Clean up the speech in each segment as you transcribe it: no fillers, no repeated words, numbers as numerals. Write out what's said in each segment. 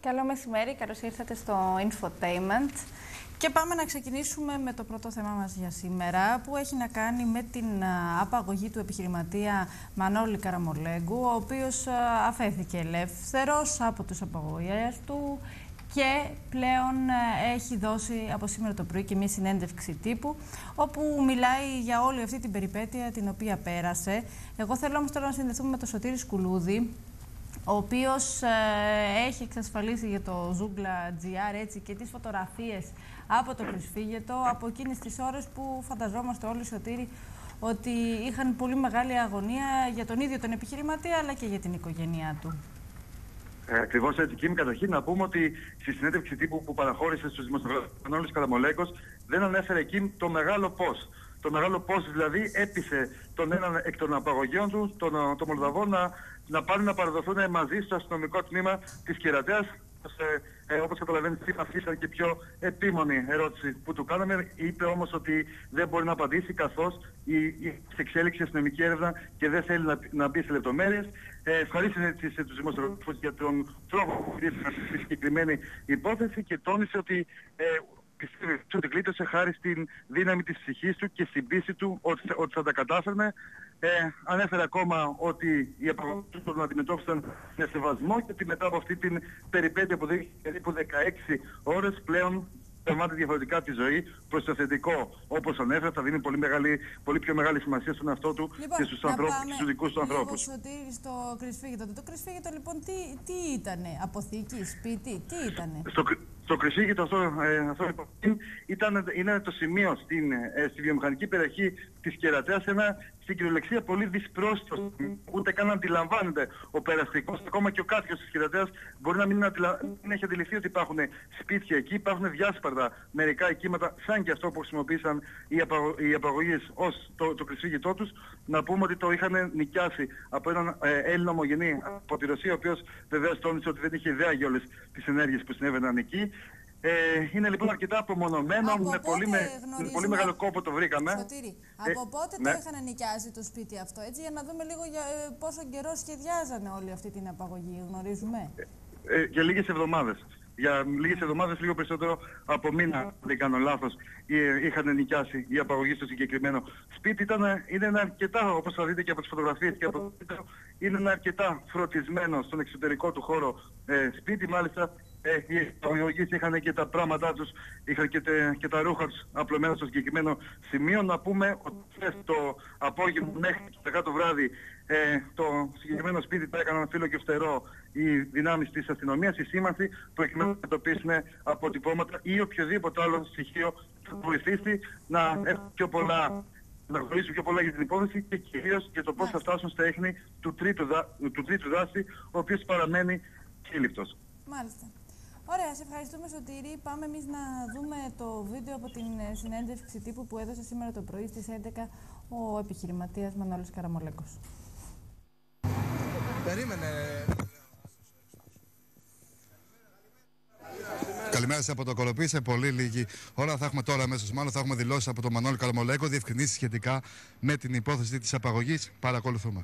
Καλό μεσημέρι, καλώς ήρθατε στο Infotainment. Και πάμε να ξεκινήσουμε με το πρώτο θέμα μας για σήμερα, που έχει να κάνει με την απαγωγή του επιχειρηματία Μανώλη Καραμολέγκου, ο οποίος αφέθηκε ελεύθερος από τους απαγωγές του και πλέον έχει δώσει από σήμερα το πρωί και μια συνέντευξη τύπου, όπου μιλάει για όλη αυτή την περιπέτεια την οποία πέρασε. Εγώ θέλω όμως τώρα να συνδεθούμε με τον Σωτήρη Σκουλούδη, ο οποίος έχει εξασφαλίσει για το Zoogla.gr έτσι και τις φωτογραφίες από το κρυσφύγετο, από εκείνες τις ώρες που φανταζόμαστε όλοι, Σωτήρη, ότι είχαν πολύ μεγάλη αγωνία για τον ίδιο τον επιχειρηματία αλλά και για την οικογένειά του. Ακριβώς έτσι, Κίμη. Καταρχήν να πούμε ότι στη συνέντευξη τύπου που παραχώρησε στους δημοσιογράφους Μανώλης Καραμολέγκος δεν ανέφερε εκεί το μεγάλο πώς. Το μεγάλο πώς δηλαδή έπεισε τον έναν εκ των απαγωγέων του, τον Μολδαβό, να πάνε να παραδοθούν μαζί στο αστυνομικό τμήμα της Κερατέας. Όπως καταλαβαίνεις, αυτή ήταν και πιο επίμονη ερώτηση που του κάναμε. Είπε όμως ότι δεν μπορεί να απαντήσει, καθώς σε εξέλιξη αστυνομική έρευνα και δεν θέλει να μπει σε λεπτομέρειες. Ευχαρίστησε τους δημοσιογράφους για τον τρόπο που χρήσιμο στη συγκεκριμένη υπόθεση και τόνισε ότι πιστεύει ότι κλείτωσε χάρη στην δύναμη της ψυχής του και στην πίστη του ότι θα τα κατάφερνε. Ανέφερε ακόμα ότι οι απαγωγές του τον αντιμετώπισαν με σεβασμό και ότι μετά από αυτή την περιπέτεια που δείχνει περίπου 16 ώρες πλέον περνάται διαφορετικά τη ζωή προς το θετικό. Όπως ανέφερε, θα δίνει πολύ πιο μεγάλη σημασία στον εαυτό του και στους ανθρώπους και στους δικούς του ανθρώπους. Σωτήρη, στο κρυσφύγετο. Το κρυσφύγετο λοιπόν τι ήτανε, αποθήκη, σπίτι, τι ήτανε? Το κρυσφύγετο αυτό είναι το σημείο στη βιομηχανική περιοχή της Κερατέας, στην κυριολεξία πολύ δυσπρόσιτο, ούτε καν αντιλαμβάνεται ο περαστικός, ακόμα και ο κάτοικος της Κερατέας μπορεί να μην έχει αντιληφθεί ότι υπάρχουν σπίτια εκεί, υπάρχουν διάσπαρτα μερικά οικήματα, σαν και αυτό που χρησιμοποίησαν οι απαγωγείς ως το κρυσφύγετό τους. Να πούμε ότι το είχαν νοικιάσει από έναν Έλληνα ομογενή από τη Ρωσία, ο οποίος βεβαίως τόνισε ότι δεν είχε ιδέα για όλες τις ενέργειες που συνέβαιναν εκεί. Είναι λοιπόν αρκετά απομονωμένο, με πολύ μεγάλο κόπο το βρήκαμε. Σωτήρη, από πότε το είχαν νοικιάσει το σπίτι αυτό, έτσι, για να δούμε λίγο για πόσο καιρό σχεδιάζανε όλη αυτή την απαγωγή, γνωρίζουμε? Για λίγες εβδομάδες. Για λίγες εβδομάδες, λίγο περισσότερο από μήνα, αν δεν κάνω λάθος, είχαν νοικιάσει η απαγωγή στο συγκεκριμένο σπίτι. Είναι ένα αρκετά, όπως θα δείτε και από τις φωτογραφίες και από το βίντεο, είναι ένα αρκετά φροντισμένο στον εξωτερικό του χώρο σπίτι. Μάλιστα, οι απαγωγείς είχαν και τα πράγματά τους, είχαν και τα ρούχα τους απλωμένα στο συγκεκριμένο σημείο. Να πούμε ότι το απόγευμα μέχρι το βράδυ το συγκεκριμένο σπίτι τα έκαναν φύλλο και φτερό οι δυνάμεις της αστυνομίας, η σήμανση, προκειμένου να εντοπίσουν αποτυπώματα ή οποιοδήποτε άλλο στοιχείο που βοηθήσει να έχουν πιο πολλά, να γνωρίσουν πιο πολλά για την υπόθεση και κυρίως για το πώς θα φτάσουν στα ίχνη του τρίτου δράστη, ο οποίος παραμένει σύλληπτος. Μάλιστα. Ωραία, σε ευχαριστούμε, Σωτήρη. Πάμε εμείς να δούμε το βίντεο από την συνέντευξη τύπου που έδωσε σήμερα το πρωί στις 11 ο επιχειρηματίας Μανώλης Καραμολέγκος. Περίμενε. Καλημέρα από το Κολοπή. Σε πολύ λίγη ώρα θα έχουμε τώρα αμέσως, μάλλον θα έχουμε δηλώσεις από τον Μανώλη Καραμολέγκο, διευκρινήσεις σχετικά με την υπόθεση της απαγωγής. Παρακολουθούμε.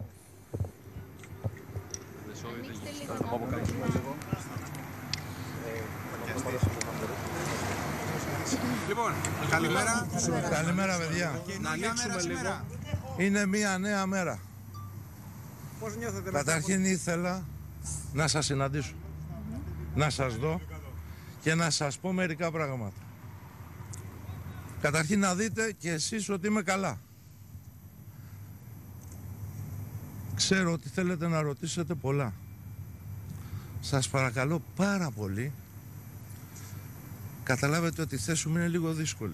Λοιπόν, καλημέρα. Καλημέρα, παιδιά. Να ανοίξουμε λίγο. Είναι μια νέα μέρα. Πώς νιώθετε? Καταρχήν ήθελα να σας συναντήσω, να σας δω και να σας πω μερικά πράγματα. Καταρχήν να δείτε και εσείς ότι είμαι καλά. Ξέρω ότι θέλετε να ρωτήσετε πολλά. Σας παρακαλώ πάρα πολύ, καταλάβετε ότι η θέση μου είναι λίγο δύσκολη.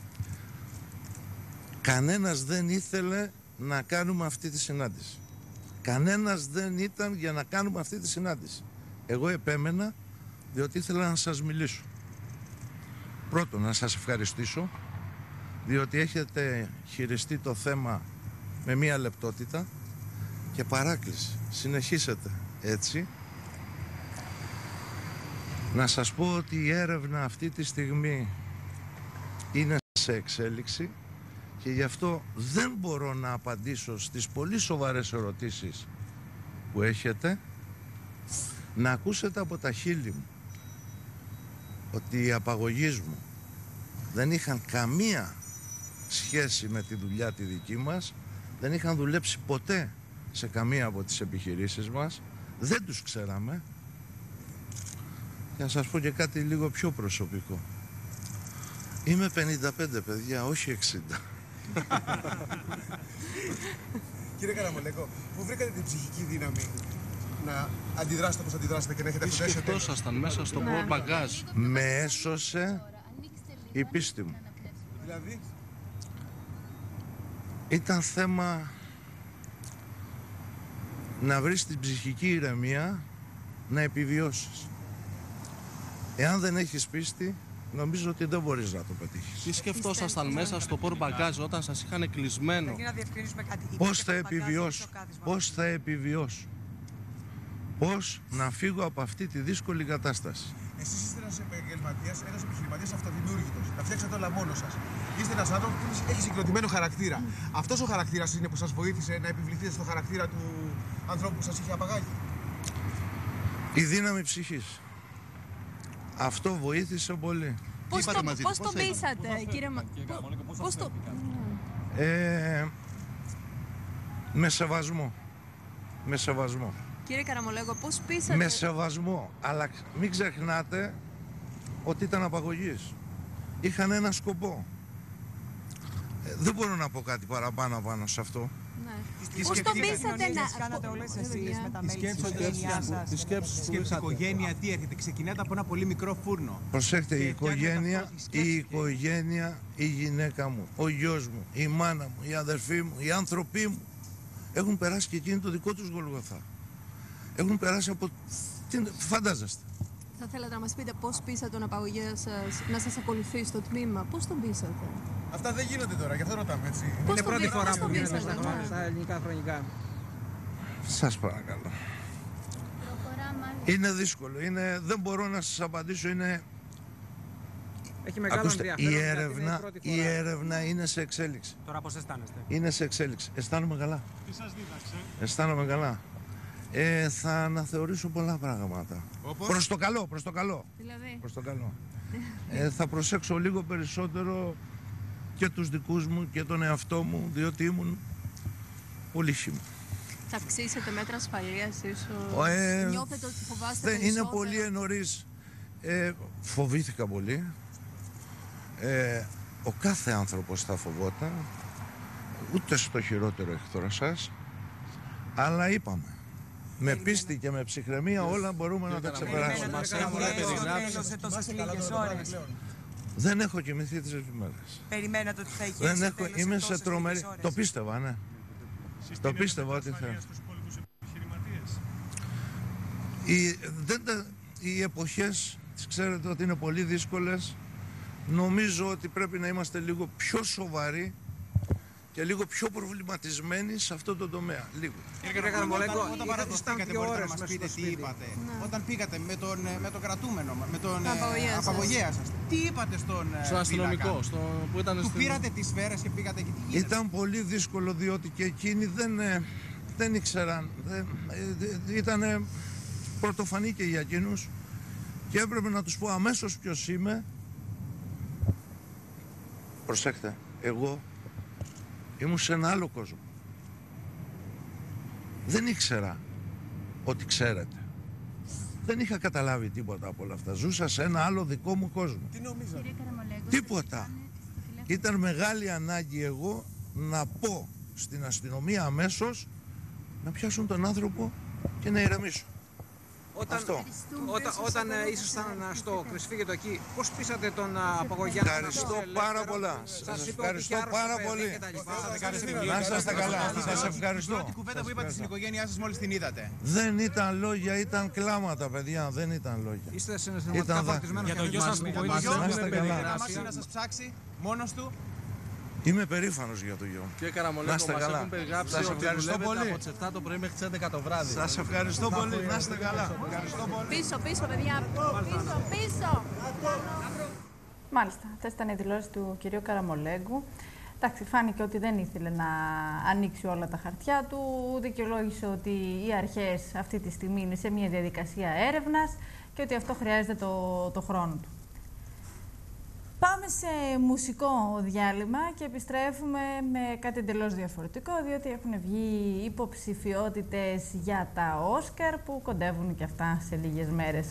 Κανένας δεν ήθελε να κάνουμε αυτή τη συνάντηση. Κανένας δεν ήταν για να κάνουμε αυτή τη συνάντηση. Εγώ επέμενα διότι ήθελα να σας μιλήσω. Πρώτον, να σας ευχαριστήσω διότι έχετε χειριστεί το θέμα με μία λεπτότητα και παράκληση. Συνεχίσετε έτσι. Να σας πω ότι η έρευνα αυτή τη στιγμή είναι σε εξέλιξη και γι' αυτό δεν μπορώ να απαντήσω στις πολύ σοβαρές ερωτήσεις που έχετε. να ακούσετε από τα χείλη μου ότι οι απαγωγείς μου δεν είχαν καμία σχέση με τη δουλειά τη δική μας, δεν είχαν δουλέψει ποτέ σε καμία από τις επιχειρήσεις μας, δεν τους ξέραμε. Για να σας πω και κάτι λίγο πιο προσωπικό. Είμαι 55 παιδιά, όχι 60. Κύριε Καραμολέκο, πού βρήκατε την ψυχική δύναμη να αντιδράσετε όπως αντιδράσετε και να έχετε αυτό το έσοδο? Σκεφτόσασταν μέσα στο μπαγκάζ. Με έσωσε η πίστη μου. Δηλαδή, Ήταν θέμα να βρεις την ψυχική ηρεμία να επιβιώσεις. Εάν δεν έχεις πίστη, νομίζω ότι δεν μπορείς να το πετύχεις. Τι σκεφτόσασταν μέσα στο μπαγκάζ όταν σας είχαν κλεισμένο? Πώς θα επιβιώσω, πώς θα επιβιώσω, πώς να φύγω από αυτή τη δύσκολη κατάσταση. εσείς είστε ένας επαγγελματίας, ένας επιχειρηματίας αυτοδημιούργητος. Τα φτιάξατε όλα μόνος σας. Είστε ένας άνθρωπος που έχει συγκροτημένο χαρακτήρα. Αυτός ο χαρακτήρας είναι που σας βοήθησε να επιβληθείτε στο χαρακτήρα του ανθρώπου που σας είχε απαγάγει? Η δύναμη ψυχής. Αυτό βοήθησε πολύ. Πώς το πείσατε, κύριε Πώς το... Με σεβασμό. Με σεβασμό. Κύριε Καραμολέγο, πώς πείσατε... Με σεβασμό. Αλλά μην ξεχνάτε ότι ήταν απαγωγής. Είχαν ένα σκοπό. Δεν μπορώ να πω κάτι παραπάνω πάνω σε αυτό. Ναι. Πώς το πείσατε να... Κάνατε όλες εσείς με τα μέλη της οικογένειάς σας. Τη σκέψη Σκέψη οικογένεια, τι έρχεται? Ξεκινάτε από ένα πολύ μικρό φούρνο. Προσέχτε, η φτιάχνετε οικογένεια, η γυναίκα μου, ο γιος μου, η μάνα μου, η αδερφή μου, οι άνθρωποι μου έχουν περάσει και εκείνοι το δικό τους Γολγοθά. Έχουν περάσει από... Τι φαντάζεστε? Θα θέλατε να μας πείτε πώς πείσατε τον απαγωγέα σας να σας ακολουθεί στο τμήμα? Πώς τον πείσατε? Αυτά δεν γίνονται τώρα, γι' αυτό ρωτάμε, έτσι. Πώς Είναι τον πρώτη φορά πώς που τον γίνεται πείσατε, ναι. στα ελληνικά χρονικά. Σας παρακαλώ. Είναι δύσκολο. Δεν μπορώ να σας απαντήσω. Έχει μεγάλο Ακούστε, ενδιαφέρον. η έρευνα είναι σε εξέλιξη. Τώρα πώς αισθάνεστε? Είναι σε εξέλιξη. Αισθάνομαι καλά. Τι σας δίδαξε? Αισθάνομαι καλά. Θα αναθεωρήσω πολλά πράγματα. Όπως? Προς το καλό, προς το καλό. Δηλαδή, Προς το καλό. Θα προσέξω λίγο περισσότερο και τους δικούς μου και τον εαυτό μου, διότι ήμουν πολύ χύμο. θα αυξήσετε μέτρα ασφαλείας ίσως? Νιώθετε ότι φοβάστε Είναι περισσότερο? πολύ νωρίς. Φοβήθηκα πολύ. Ο κάθε άνθρωπος θα φοβόταν, ούτε στο χειρότερο εχθρό σας, αλλά είπαμε, με πίστη και με ψυχραιμία όλα μπορούμε να τα ξεπεράσουμε. Δεν έχω κοιμηθεί 3 μέρες. Περιμένατε ότι θα είχε Δεν έχω, είμαι σε τρομερή... Το πίστευα, ναι. Το πίστευα ότι θα... Οι εποχές, ξέρετε ότι είναι πολύ δύσκολες. Νομίζω ότι πρέπει να είμαστε λίγο πιο σοβαροί και λίγο πιο προβληματισμένοι σε αυτό το τομέα. Λίγο. Κύριε Καραμολέγκο, όταν παραδοθήκατε, μπορείτε να μας πείτε τι είπατε? Όταν πήγατε με τον κρατούμενο, με τον απαγωγέα σας, τι είπατε στον αστυνομικό που ήταν του πήρατε τις σφαίρες και πήγατε εκεί? Ήταν πολύ δύσκολο, διότι και εκείνοι δεν ήξεραν. Ήταν πρωτοφανή και για εκείνους και έπρεπε να τους πω αμέσως ποιος είμαι. Προσέξτε, εγώ ήμουν σε ένα άλλο κόσμο. Δεν ήξερα ότι ξέρετε. Δεν είχα καταλάβει τίποτα από όλα αυτά. Ζούσα σε ένα άλλο δικό μου κόσμο. Τι νομίζατε? Τίποτα. Ήταν μεγάλη ανάγκη εγώ να πω στην αστυνομία αμέσως να πιάσουν τον άνθρωπο και να ηρεμήσουν. Όταν ήσασταν στο Κρυσφύγετο εκεί, πώς πείσατε τον απαγωγέα? Ευχαριστώ πάρα πολλά. Σας ευχαριστώ πάρα πολύ. Να είστε καλά. Σας ευχαριστώ. Η πρώτη κουβέντα που είπατε στην οικογένειά σας μόλις την είδατε? Δεν ήταν λόγια, ήταν κλάματα, παιδιά. Δεν ήταν λόγια. Είστε συναισθηματικά φορτισμένος Για το γιο σας που βοήθησε καλά. να σας ψάξει μόνος του? Είμαι περήφανος για το γιο μου. Και Καραμολέγκο, μας έχουν περιγράψει Σας ότι ευχαριστώ δουλεύετε πολύ. από τις 7 το πρωί μέχρι τις 11 το βράδυ. Σας ευχαριστώ πολύ. Να είστε καλά. Ευχαριστώ πολύ. Πίσω, παιδιά. Πίσω. Μάλιστα, αυτές ήταν οι δηλώσεις του κυρίου Καραμολέγκου. Εντάξει, φάνηκε ότι δεν ήθελε να ανοίξει όλα τα χαρτιά του, δικαιολόγησε ότι οι αρχές αυτή τη στιγμή είναι σε μια διαδικασία έρευνας και ότι αυτό χρειάζεται το χρόνο του. Πάμε σε μουσικό διάλειμμα και επιστρέφουμε με κάτι εντελώς διαφορετικό, διότι έχουν βγει υποψηφιότητες για τα Όσκαρ που κοντεύουν και αυτά σε λίγες μέρες.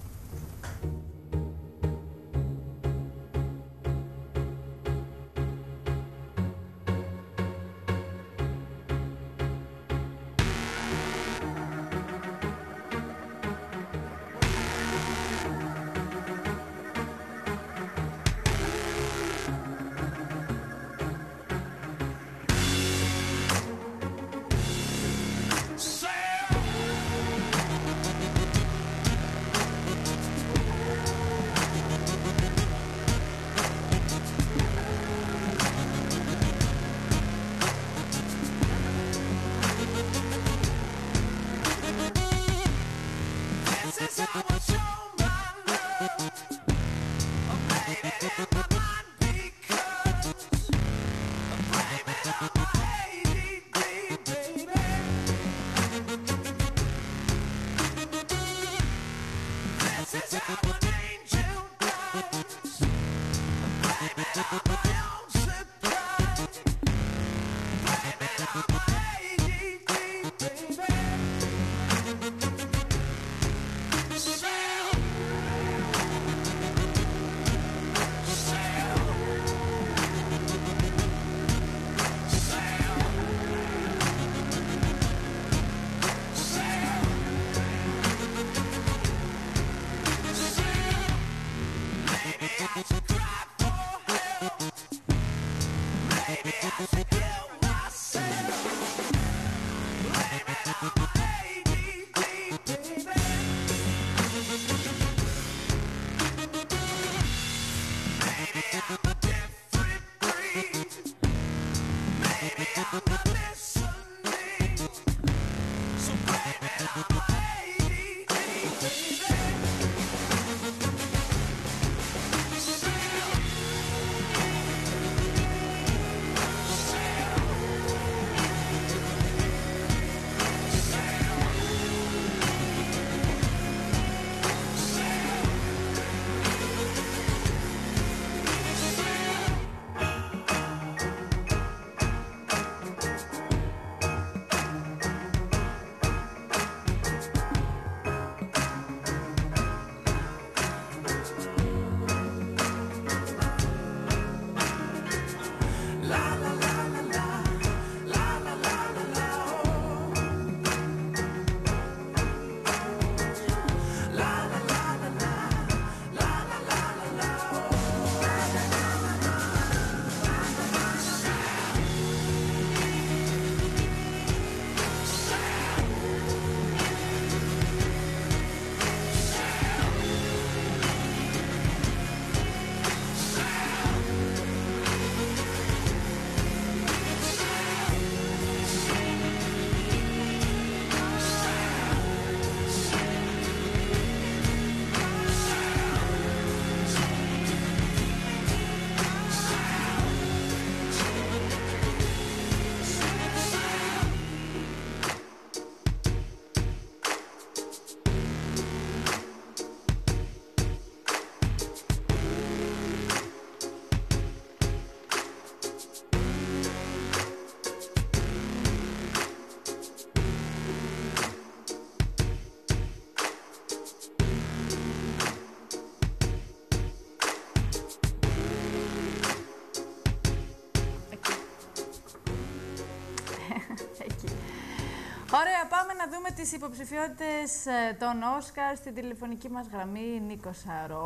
Ωραία, πάμε να δούμε τις υποψηφιότητες των Όσκαρ στην τηλεφωνική μας γραμμή. Νίκος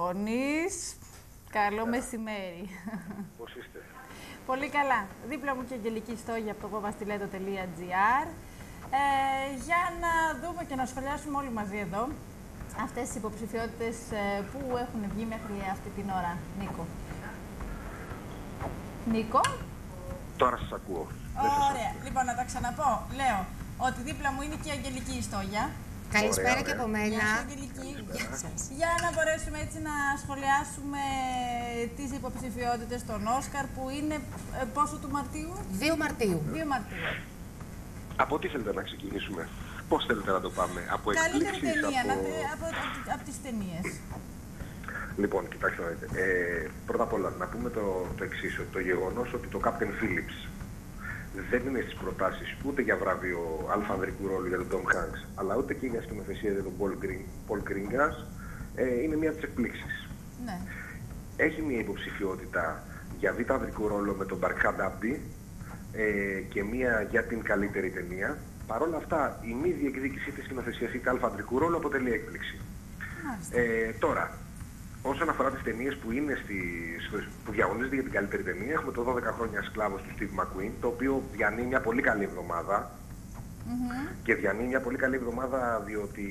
Αρώνης. Καλό μεσημέρι. Πώς είστε? Πολύ καλά. Δίπλα μου και η Αγγελική Στόγια από το govastileto.gr. Για να δούμε και να σχολιάσουμε όλοι μαζί εδώ αυτές τις υποψηφιότητες που έχουν βγει μέχρι αυτή την ώρα. Νίκο. Νίκο. Τώρα σας ακούω. Ωραία. Λοιπόν, να τα ξαναπώ. Λέω ότι δίπλα μου είναι και η Αγγελική Στόγια. Καλησπέρα Ωραία, και από μένα. Γεια σου, Αγγελική. Γεια σας. Για να μπορέσουμε έτσι να σχολιάσουμε τις υποψηφιότητες των Όσκαρ που είναι πόσο του Μαρτίου? 2 Μαρτίου. 2 Μαρτίου. Από τι θέλετε να ξεκινήσουμε, πώς θέλετε να το πάμε, από Καλύτερη εκπλήξεις, ταινία από... από τις ταινίες. Λοιπόν, κοιτάξτε να δείτε. Πρώτα απ' όλα, να πούμε το εξής, ότι το γεγονός ότι το Captain Phillips δεν είναι στις προτάσεις ούτε για βραβείο αλφανδρικού ρόλου για τον Tom Hanks, αλλά ούτε και για σκηνοθεσία για τον Paul Greengrass, είναι μία από τις εκπλήξεις. Ναι. Έχει μία υποψηφιότητα για β' ανδρικού ρόλο με τον Barkhad Abdi και μία για την καλύτερη ταινία. Παρ' όλα αυτά, η μη διεκδίκηση της σκηνοθεσίας είτε αλφανδρικού ρόλου αποτελεί έκπληξη. Τώρα, όσον αφορά τις ταινίες που διαγωνίζονται για την καλύτερη ταινία, έχουμε το 12 χρόνια σκλάβος του Steve McQueen, το οποίο διανύει μια πολύ καλή εβδομάδα. Και διανύει μια πολύ καλή εβδομάδα διότι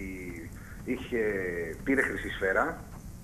πήρε χρυσή σφαίρα,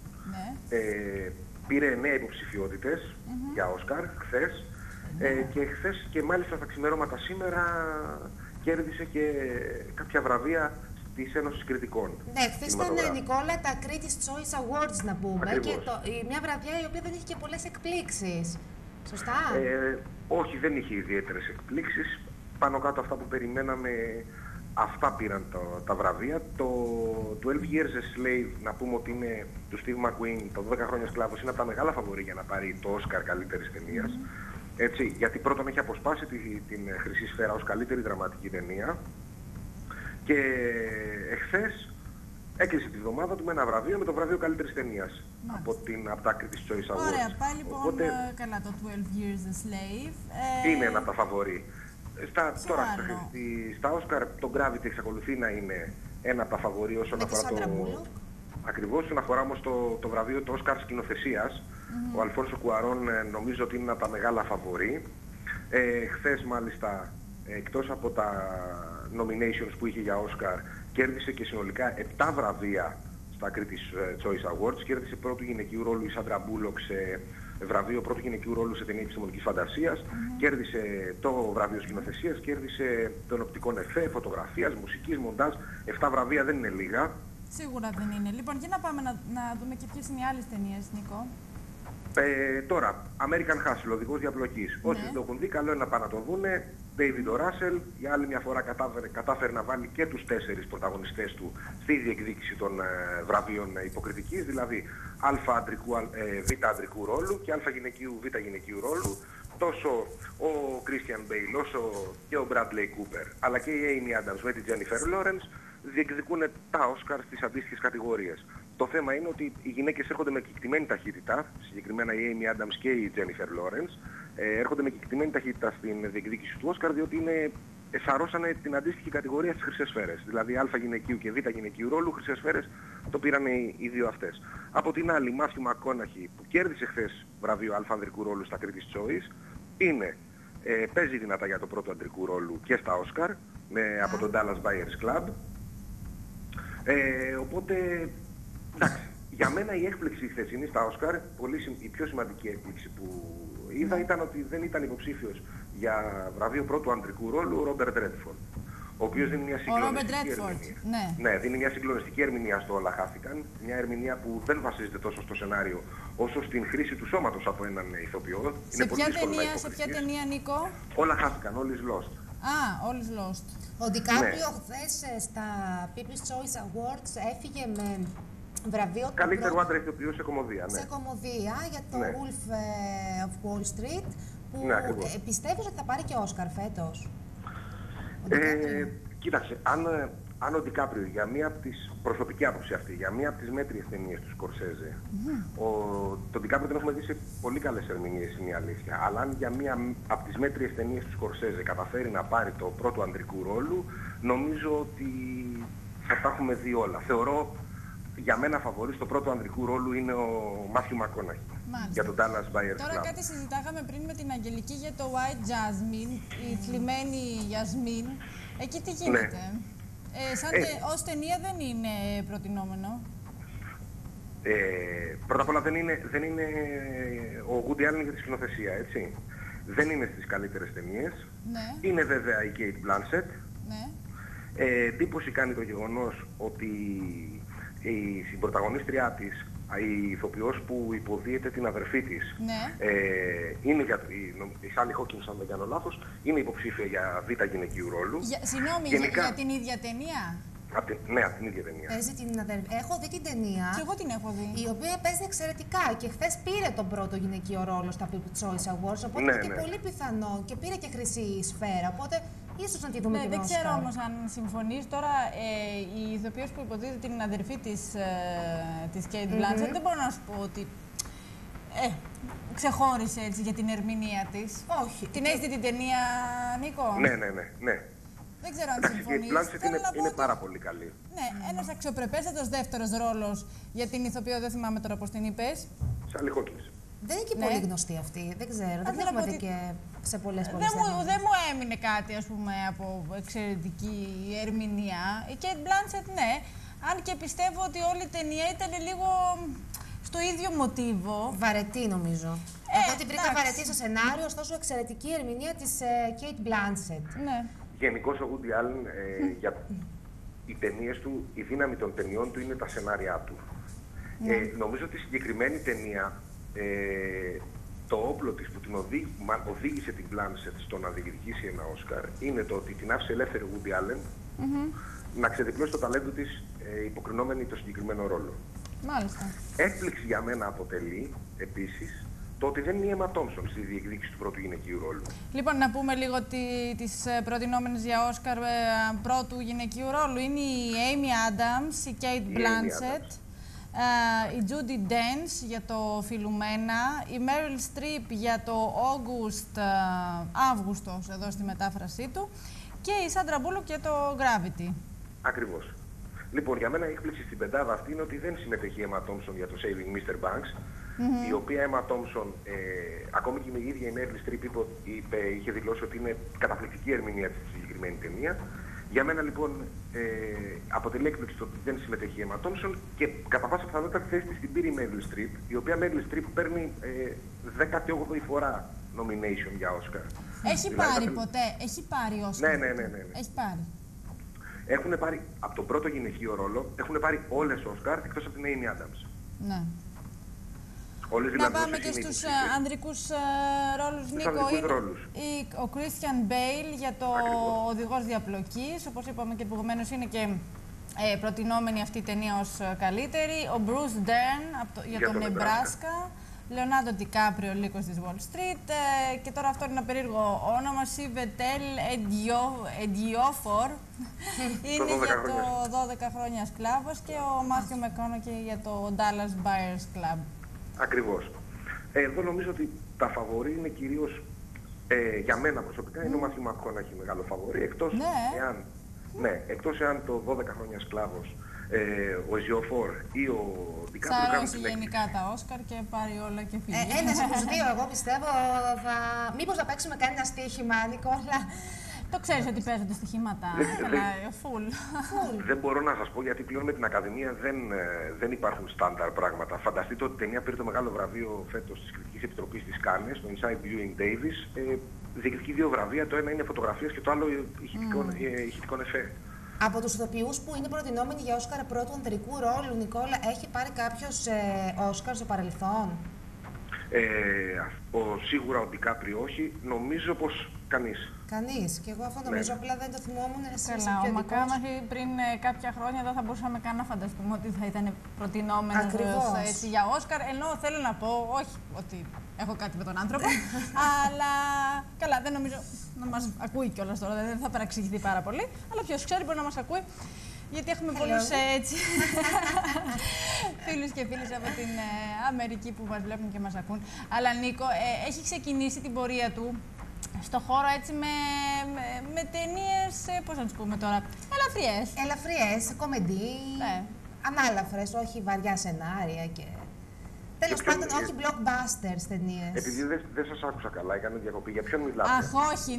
πήρε 9 υποψηφιότητες για Όσκαρ χθες, και χθες και μάλιστα στα ξημερώματα σήμερα κέρδισε και κάποια βραβεία της Ένωσης Κριτικών. Ναι, χθες ήταν, Νικόλα, τα Critics' Choice Awards να πούμε. Ακριβώς. Και μια βραδιά η οποία δεν είχε και πολλές εκπλήξεις. Σωστά? Όχι, δεν είχε ιδιαίτερες εκπλήξεις. Πάνω κάτω αυτά που περιμέναμε, αυτά πήραν τα βραβεία. Το 12 Years a Slave, να πούμε ότι είναι του Steve McQueen, το 12 χρόνια σκλάβος, είναι από τα μεγάλα φαβορί για να πάρει το Όσκαρ καλύτερης ταινίας. Έτσι, γιατί πρώτον έχει αποσπάσει την χρυσή σφαίρα ως καλύτερη δραματική ταινία. Και εχθές έκλεισε τη βδομάδα του με ένα βραβείο, με το βραβείο καλύτερης ταινίας από τα Critics' Choice Awards. Ωραία, πάλι λοιπόν καλά το 12 Years a Slave. Είναι ένα από τα φαβορί. Τώρα στα Όσκαρ το Gravity εξακολουθεί να είναι ένα από τα φαβορί όσον αφορά ακριβώς, όσον αφορά όμως το βραβείο του Όσκαρ σκηνοθεσίας. Ο Αλφόνσο Κουαρόν νομίζω ότι είναι ένα από τα μεγάλα φαβορί. Χθες μάλιστα, εκτός από τα nominations που είχε για Όσκαρ, κέρδισε και συνολικά 7 βραβεία στα Critics' Choice Awards. Κέρδισε πρώτου γυναικείου ρόλου η Σάντρα Μπούλοκ σε βραβείο πρώτου γυναικείου ρόλου σε ταινία επιστημονικής φαντασίας. Κέρδισε το βραβείο σκηνοθεσίας, κέρδισε των οπτικών εφέ, φωτογραφίας, μουσικής, μοντάζ. 7 βραβεία δεν είναι λίγα. Σίγουρα δεν είναι. Λοιπόν, για να πάμε να δούμε και ποιες είναι οι άλλες ταινίες, Νίκο. Τώρα, American Hustle, οδηγός διαπλοκής. Όσοι δεν το έχουν δει, καλό είναι να πάνε να το δούνε. David O. Russell, για άλλη μια φορά κατάφερε να βάλει και τους 4 πρωταγωνιστές του στη διεκδίκηση των βραβείων υποκριτικής, δηλαδή α αντρικού, β αντρικού ρόλου και α γυναικείου, β γυναικείου ρόλου. Τόσο ο Christian Bale όσο και ο Bradley Cooper, αλλά και η Amy Adams με τη Jennifer Lawrence διεκδικούν τα Όσκαρ στις αντίστοιχες κατηγορίες. Το θέμα είναι ότι οι γυναίκες έρχονται με κεκτημένη ταχύτητα, συγκεκριμένα η Amy Adams και η Jennifer Lawrence, έρχονται με κεκτημένη ταχύτητα στην διεκδίκηση του Όσκαρ, διότι σαρώσανε την αντίστοιχη κατηγορία στις χρυσές σφαίρες. Δηλαδή α γυναικείου και β γυναικείου ρόλου, χρυσές σφαίρες το πήραν οι δύο αυτές. Από την άλλη, Μάθιου Μακκόναχι, που κέρδισε χθες βραβείο α ανδρικού ρόλου στα Critics' Choice, παίζει δυνατά για το πρώτο αντρικού ρόλου και στα Όσκαρ, από τον Dallas Buyers Club. Οπότε, εντάξει, για μένα η έκπληξη χθεσινή στα Όσκαρ, η πιο σημαντική έκπληξη που είδα ήταν ότι δεν ήταν υποψήφιος για βραβείο πρώτου ανδρικού ρόλου ο Ρόμπερτ Ρέντφορντ, ο οποίος δίνει μια συγκλονιστική ερμηνεία. Ναι, δίνει μια συγκλονιστική ερμηνεία στο Όλα Χάθηκαν, μια ερμηνεία που δεν βασίζεται τόσο στο σενάριο όσο στην χρήση του σώματος από έναν ηθοποιό. Σε ποια ταινία, Νίκο? Όλα Χάθηκαν, All is Lost. All is Lost. Ο Ντικάπριο χθες στα People's Choice Awards έφυγε με βραβείο καλύτερο άντρα ηθοποιού σε κομμωδία. Σε κομμωδία για το Wolf of Wall Street, που πιστεύεις ότι θα πάρει και Όσκαρ φέτος? Κοίταξε, αν ο Ντικάπριο για μία από τις, προσωπική άποψη αυτή, για μία από τις μέτριες ταινίες του Σκορσέζε, τον Ντικάπριο τον έχουμε δει σε πολύ καλές ερμηνείες, είναι η αλήθεια, αλλά αν για μία από τις μέτριες ταινίες του Σκορσέζε καταφέρει να πάρει το πρώτο ανδρικού ρόλου, νομίζω ότι θα τα έχουμε δει όλα. Θεωρώ, για μένα φαβορί στο πρώτο ανδρικού ρόλου είναι ο Μάθιου Μακκόναχι για τον Dallas Buyers Club. Τώρα κάτι συζητάγαμε πριν με την Αγγελική για το White Jasmine, η θλιμμένη Γιασμίν. Εκεί τι γίνεται? Ως ταινία δεν είναι προτινόμενο. Πρώτα απ' όλα δεν είναι ο Woody Allen για τη σκηνοθεσία, έτσι. Δεν είναι στις καλύτερες ταινίες. Είναι βέβαια η Kate Blanchett. Εντύπωση κάνει το γεγονός ότι η συμπρωταγωνίστριά της, η ηθοποιός που υποδίεται την αδερφή της, είναι η Σάλι Χόκινς, αν δεν κάνω λάθος, είναι υποψήφια για β' γυναικείου ρόλου. Συγγνώμη, για την ίδια ταινία? Ναι, από την ίδια ταινία. Έχω δει την ταινία. Και εγώ την έχω δει. Η οποία παίζει εξαιρετικά και χθες πήρε τον πρώτο γυναικείο ρόλο στα People's Choice Awards. Οπότε είναι και πολύ πιθανό και πήρε και χρυσή σφαίρα. Οπότε ίσως να τη δούμε και δεν ξέρω όμως αν συμφωνείς. Τώρα η ηθοποιός που υποδίδει την αδερφή της Kate Blanchett, δεν μπορώ να σου πω ότι ξεχώρισε έτσι για την ερμηνεία της. Όχι. Την έχεις δει την ταινία, Νίκο? Ναι. Δεν ξέρω αν συμφωνείς. Η Blanchett είναι πάρα πολύ καλή. Ναι, ένας αξιοπρεπέστατος δεύτερος ρόλος για την ηθοποιό, δεν θυμάμαι τώρα πώς την είπες. Σάλι Χόκινς. Δεν είναι και πολύ γνωστή αυτή, δεν ξέρω. Δεν την έχουμε δει και σε πολλές δεν μου έμεινε κάτι, ας πούμε, από εξαιρετική ερμηνεία. Η Kate Blanchett, ναι. Αν και πιστεύω ότι όλη η ταινία ήταν λίγο στο ίδιο μοτίβο. Βαρετή, νομίζω. Εγώ την βρήκα βαρετή στο σενάριο, ωστόσο εξαιρετική ερμηνεία της Kate Blanchett. Ναι. Γενικώς ο Woody Allen, για οι ταινίες του, η δύναμη των ταινιών του είναι τα σενάρια του. Νομίζω ότι η συγκεκριμένη ταινία, το όπλο της που την οδήγησε την Blanchett στο να διεκδικήσει ένα Όσκαρ είναι το ότι την άφησε ελεύθερη ο Woody Allen να ξεδιπλώσει το ταλέντο της υποκρινόμενη το συγκεκριμένο ρόλο. Μάλιστα. Έκπληξη για μένα αποτελεί επίσης το ότι δεν είναι η Emma Thompson στη διεκδίκηση του πρώτου γυναικείου ρόλου. Λοιπόν, να πούμε λίγο τις προτινόμενες για Όσκαρ πρώτου γυναικείου ρόλου. Είναι η Amy Adams, η Kate Blanchett, η Judi Dench για το Φιλουμένα, η Meryl Streep για το Αύγουστος, εδώ στη μετάφρασή του, και η Sandra Bullock για το Gravity. Ακριβώς. Λοιπόν, για μένα η έκπληξη στην πεντάδα αυτή είναι ότι δεν συμμετέχει η Emma Thompson για το Saving Mr. Banks, η οποία Emma Thompson, ακόμη και η ίδια η Meryl Streep είχε δηλώσει ότι είναι καταπληκτική ερμηνεία της στη συγκεκριμένη ταινία. Για μένα λοιπόν αποτελεί έκπληξη το ότι δεν συμμετέχει η Emma Thompson και κατά πάσα πιθανότητα τη θέση της την πήρε η Meryl Streep, η οποία Meryl Streep παίρνει 18η φορά nomination για Oscar. Έχει πάρει ποτέ, έχει πάρει Oscar? Ναι. Έχει πάρει. Έχουν πάρει, από τον πρώτο γυναικείο ρόλο, έχουν πάρει όλες Oscar εκτός από την Amy Adams. Ναι. Όλες να πάμε και στους ανδρικούς ρόλους, Νίκο. Ο Christian Bale για το Οδηγός Διαπλοκής. Όπως είπαμε και προηγουμένως, είναι και προτινόμενη αυτή η ταινία ως καλύτερη. Ο Bruce Dern για το Nebraska. Λεωνάντο Ντικάπριο, λύκος της Wall Street. Και τώρα αυτό είναι ένα περίεργο όνομα. Σιβετέλ Εντιόφορ. Είναι για το 12 χρόνια σκλάβος. Και ο Μάθιου Μακόναχι για το Dallas Buyers Club. Ακριβώς. Εδώ νομίζω ότι τα φαβορί είναι κυρίως, για μένα προσωπικά, είναι ο Μάθιου Μακόναχι μεγάλο φαβορί, εκτός εάν το 12 χρόνια σκλάβος, ο Ζιοφόρ ή ο Ντικάπριο κάνουν την γενικά τα Όσκαρ και πάρει όλα και φύγει. Ένας από τους δύο, εγώ πιστεύω, μήπως να παίξουμε κανένα στοίχημα, Νικόλα. Το ξέρεις ότι παίζονται στοιχήματα, full. Δεν μπορώ να σας πω, γιατί πλέον με την Ακαδημία δεν υπάρχουν στάνταρ πράγματα. Φανταστείτε ότι η ταινία πήρε το μεγάλο βραβείο φέτος της Κριτικής Επιτροπής της Κάνες, το Inside Viewing Davis. Διεκδικεί 2 βραβεία, το ένα είναι φωτογραφίας και το άλλο ηχητικών εφέ. Από τους ηθοποιούς που είναι προτινόμενοι για Όσκαρ πρώτου ανδρικού ρόλου, Νικόλα, έχει πάρει κάποιος Όσκαρ στο παρελθόν? Σίγουρα ο Ντικάπριο όχι, νομίζω πως κανείς. Κανείς, και εγώ αυτό νομίζω, απλά δεν το θυμόμουν. Καλά, ο Μακόναχι πριν κάποια χρόνια δεν θα μπορούσαμε καν να φανταστούμε ότι θα ήταν προτινόμενος για Όσκαρ, ενώ θέλω να πω, όχι ότι έχω κάτι με τον άνθρωπο, αλλά καλά, δεν νομίζω να μας ακούει κιόλας τώρα, δεν θα παραξηγηθεί πάρα πολύ, αλλά ποιος ξέρει μπορεί να μας ακούει. Γιατί έχουμε πολλούς φίλους και φίλες από την Αμερική που μας βλέπουν και μας ακούν. Αλλά Νίκο, έχει ξεκινήσει την πορεία του στο χώρο έτσι με ταινίες, πώς να τις πούμε τώρα, ελαφριές. Ελαφριές, κομεντί, ανάλαφρες, όχι βαριά σενάρια και... Τέλος πάντων, όχι blockbusters ταινίες. Επειδή δεν σας άκουσα καλά, έκανα διακοπή. Για ποιον μιλάτε? Αχ, όχι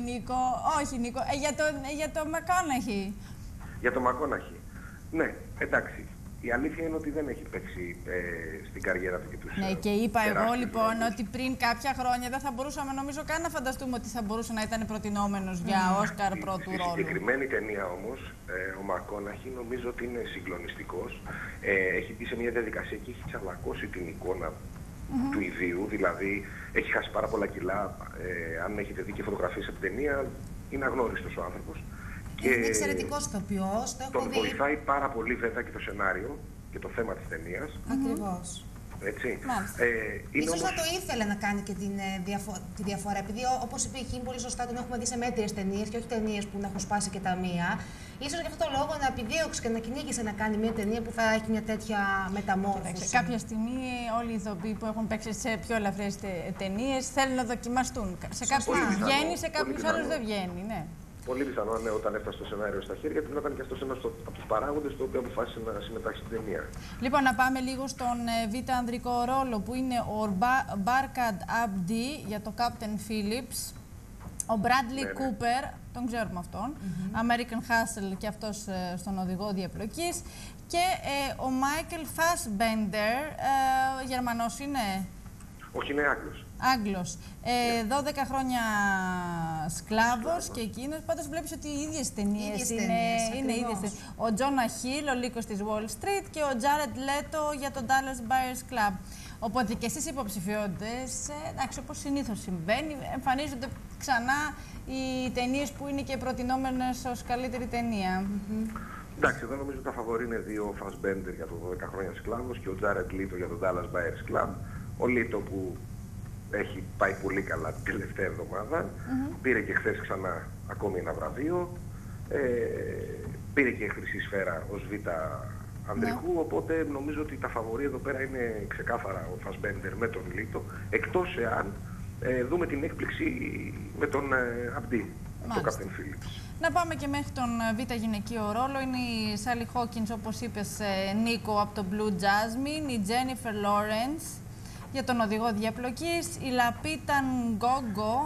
Νίκο, για το Μακόναχι. Για το Μακόναχι. Ναι, εντάξει. Η αλήθεια είναι ότι δεν έχει παίξει στην καριέρα του και τους. Ναι, και είπα εγώ λοιπόν ότι πριν κάποια χρόνια δεν θα μπορούσαμε νομίζω καν να φανταστούμε ότι θα μπορούσε να ήταν προτινόμενος για Όσκαρ πρώτου ρόλου. Στη συγκεκριμένη ταινία όμως, ο Μακόναχι νομίζω ότι είναι συγκλονιστικός. Έχει μπει σε μια διαδικασία και έχει τσαλακώσει την εικόνα του ιδίου, δηλαδή έχει χάσει πάρα πολλά κιλά. Αν έχετε δει και φωτογραφίες από την ταινία, είναι αγνώριστος ο άνθρωπος. Είναι εξαιρετικός ηθοποιός. Τον βοηθάει πάρα πολύ βέβαια και το σενάριο και το θέμα της ταινίας. Ακριβώς. Έτσι. Ίσως να το ήθελε να κάνει και τη διαφορά. Επειδή όπως είπε η Κιμ πολύ σωστά, τον έχουμε δει σε μέτριες ταινίες και όχι ταινίες που να έχουν σπάσει και τα μία. Ίσως για αυτόν τον λόγο να επιδίωξει και να κυνήγησε να κάνει μια ταινία που θα έχει μια τέτοια μεταμόρφωση. Κάποια στιγμή όλοι οι ηθοποιοί που έχουν παίξει σε πιο ελαφριές ταινίες θέλουν να δοκιμαστούν. Σε κάποιους βγαίνει, σε κάποιους άλλους δεν βγαίνει. Ναι. Πολύ πιθανό, ναι, όταν έφτασε το σενάριο στα χέρια του, να ήταν και αυτός ένας από τους παράγοντες το οποίο αποφάσισε να συμμετάξει στην ταινία. Λοιπόν, να πάμε λίγο στον β' ανδρικό ρόλο που είναι ο Μπάρκαντ Αμπντί για το Captain Phillips. Ο Μπράντλι Κούπερ, τον ξέρουμε αυτόν, American Hustle και αυτός στον οδηγό διαπλοκής. Και ο Μάικελ Φάσμπεντερ, Γερμανός είναι? Όχι, είναι Άγγλος. Άγγλος. 12 χρόνια σκλάβος και εκείνος. Πάντως βλέπεις ότι οι ίδιες ταινίες είναι ίδιες. Ο Τζόνα Χιλ, ο λύκος της Wall Street και ο Τζάρετ Λέτο για τον Dallas Buyers Club. Οπότε και στις υποψηφιότητες, εντάξει, όπως συνήθως συμβαίνει, εμφανίζονται ξανά οι ταινίες που είναι και προτινόμενες ως καλύτερη ταινία. Εντάξει, εδώ νομίζω τα φαβορί είναι δύο, ο Φασμπέντερ για το 12 χρόνια σκλάβος και ο Τζάρετ Λέτο για τον Dallas Buyers Club. Ο Λίτο που έχει πάει πολύ καλά την τελευταία εβδομάδα, πήρε και χθες ξανά ακόμη ένα βραβείο, πήρε και χρυσή σφαίρα ως β' ανδρικού, οπότε νομίζω ότι τα φαβορί εδώ πέρα είναι ξεκάθαρα ο Φασμπέντερ με τον Λίτο, εκτός εάν δούμε την έκπληξη με τον Αμπντί, το Captain Phillips. Να πάμε και μέχρι τον β' γυναικείο ρόλο. Είναι η Σάλι Χόκινς, όπως είπες, Νίκο, από το Blue Jasmine, η Τζένιφερ Λόρενς για τον οδηγό διαπλοκής, η Λαπίτα Γκόγκο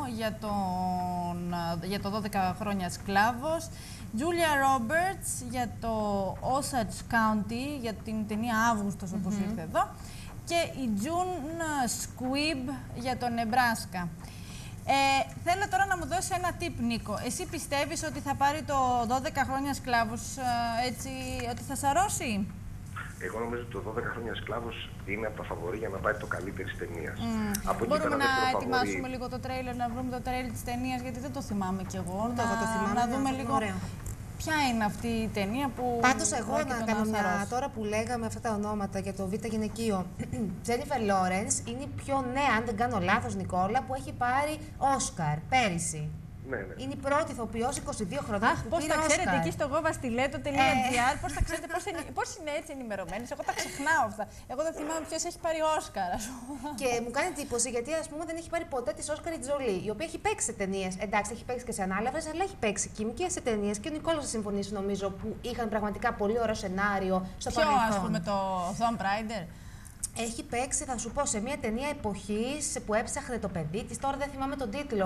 για το 12 χρόνια σκλάβος, Τζούλια Ρόμπερτς για το Osage County, για την ταινία Αύγουστος όπως ήρθε εδώ, και η Τζουν Σκουίμπ για το Νεμπράσκα. Θέλω τώρα να μου δώσει ένα tip, Νίκο. Εσύ πιστεύεις ότι θα πάρει το 12 χρόνια σκλάβος, έτσι, ότι θα σαρώσει? Εγώ νομίζω ότι το 12 χρόνια σκλάβος είναι από τα φαβορί για να πάρει το καλύτερη ταινία. Μπορούμε να ετοιμάσουμε λίγο το τρέιλερ, να βρούμε το τρέιλερ της ταινίας, γιατί δεν το θυμάμαι κι εγώ. Να δούμε λίγο ποια είναι αυτή η ταινία που. Πάντως, εγώ να κάνω μια. Τώρα που λέγαμε αυτά τα ονόματα για το β' γυναικείο, Τζένιφερ Λόρενς είναι η πιο νέα, αν δεν κάνω λάθος, Νικόλα, που έχει πάρει Όσκαρ πέρυσι. Ναι. Είναι η πρώτη ηθοποιός 22 χρονών. Πώς τα ξέρετε εκεί στο govastileto.gr, πώς τα ξέρετε, πώς είναι έτσι ενημερωμένες? Εγώ τα ξεχνάω αυτά. Εγώ δεν θυμάμαι ποιος έχει πάρει Όσκαρ, ας πούμε. Και μου κάνει εντύπωση γιατί, ας πούμε, δεν έχει πάρει ποτέ τη Όσκαρ η Τζολί, η οποία έχει παίξει σε ταινίες. Εντάξει, έχει παίξει και σε ανάλαβες, αλλά έχει παίξει και σε ταινίες. Και ο Νικόλας θα συμφωνήσει, νομίζω, που είχαν πραγματικά πολύ ωραίο σενάριο στο παρελθόν. Ποιο, ας πούμε, το Tomb Raider? Έχει παίξει, θα σου πω, σε μια ταινία εποχής που έψαχνε το παιδί της. Τώρα δεν θυμάμαι τον τίτλο.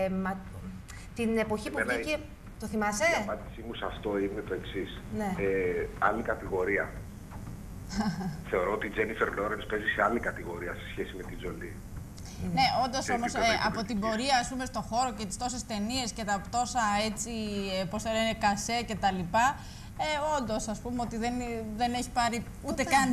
Την εποχή που βγήκε. Το θυμάσαι? Η απάντησή μου σε αυτό είναι το εξής. Ναι. Άλλη κατηγορία. Θεωρώ ότι η Τζένιφερ Λόρενς παίζει σε άλλη κατηγορία σε σχέση με την Τζολί. Ναι, όντως όμως από την πορεία, ας πούμε, στο χώρο και τις τόσες ταινίες και τα τόσα έτσι, πώς το λένε, κασέ και τα λοιπά, όντως, ας πούμε, ότι δεν έχει πάρει ούτε καν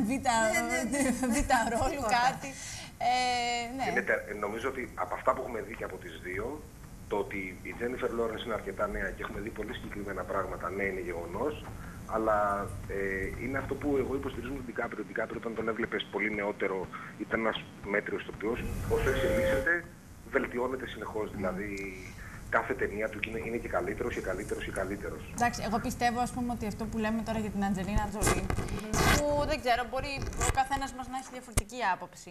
β' ρόλο, κάτι. Ναι. Νομίζω ότι από αυτά που έχουμε δει και από τις δύο, το ότι η Τζένιφερ Λόρενς είναι αρκετά νέα και έχουμε δει πολύ συγκεκριμένα πράγματα, ναι, είναι γεγονός, αλλά είναι αυτό που εγώ υποστηρίζω με τον Ντικάπριο. Ο Ντικάπριο, όταν τον έβλεπες πολύ νεότερο, ήταν ένας μέτριος ηθοποιός. Όσο εξελίσσεται, βελτιώνεται συνεχώς. Δηλαδή, κάθε ταινία του είναι και καλύτερος και καλύτερος και καλύτερος. Εντάξει, εγώ πιστεύω, ας πούμε, ότι αυτό που λέμε τώρα για την Αντζελίνα Τζολί, που δεν ξέρω, μπορεί ο καθένας μας να έχει διαφορετική άποψη.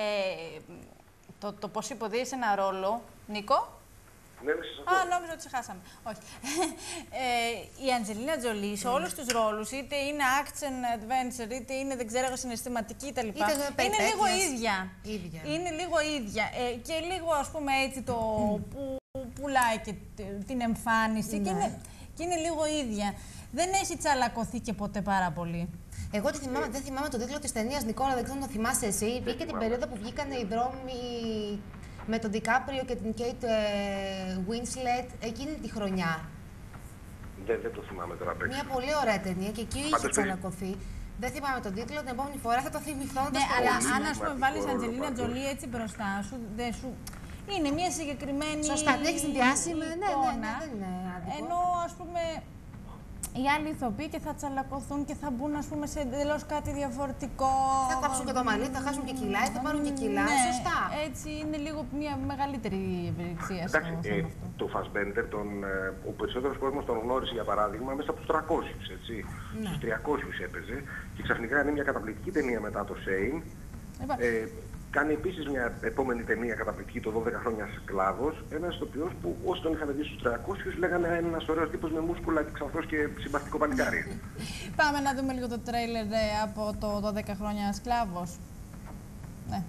Το πώς υποδίεσαι ένα ρόλο, Νίκο. Ναι, νόμιζα ότι σε χάσαμε. Όχι. Η Αντζελίνα Τζολί σε όλους τους ρόλους, είτε είναι action adventure, είτε είναι, δεν ξέρω, συναισθηματική κτλ. Είναι λίγο ίδια. Είναι λίγο ίδια. Και λίγο, ας πούμε, έτσι το που πουλάει και την εμφάνιση. Και είναι λίγο ίδια. Δεν έχει τσαλακωθεί και ποτέ πάρα πολύ. Εγώ δεν θυμάμαι τον τίτλο της ταινίας, Νικόλα, δεν ξέρω αν το θυμάσαι εσύ. Βγήκε την περίοδο που βγήκαν οι δρόμοι με τον Ντικάπριο και την Κέιτ Winslet εκείνη τη χρονιά. Δεν το θυμάμαι τώρα απ' έξω. Μια πολύ ωραία ταινία και εκεί είχε τσαλακωθεί. Δεν θυμάμαι τον τίτλο, την επόμενη φορά θα το θυμηθώ. Ναι, αλλά αν ας πούμε βάλεις Αντζελίνα Τζολί έτσι μπροστά σου, δεν σου... Είναι μια συγκεκριμένη. Σωστά, δεν έχει συνδυάσει με. Ναι, δεν είναι άδικο. Ενώ ας πούμε οι άλλοι ηθοποιοί και θα τσαλακωθούν και θα μπουν ας πούμε σε εντελώς κάτι διαφορετικό. Θα κάψουν και το μαλλί, θα χάσουν και κιλά ή θα πάρουν και κιλά. Ναι, σωστά. Έτσι είναι λίγο μια μεγαλύτερη ευελιξία στο θέμα αυτό. Το Fassbender, ο περισσότερος κόσμος τον γνώρισε για παράδειγμα μέσα από τους 300, έτσι. Ναι. Στους 300 έπαιζε και ξαφνικά είναι μια καταπληκτική ταινία μετά το Shane. Κάνει επίσης μια επόμενη ταινία καταπληκτική, το 12 χρόνια σκλάβος, ένας ηθοποιός που όσοι τον είχαν δει στους 300 λέγανε ένας ωραίος τύπος με μούσκουλα και ξανθός και συμπαστικό παλικάρι. Πάμε να δούμε λίγο το τρέιλερ από το 12 χρόνια σκλάβος. Ναι.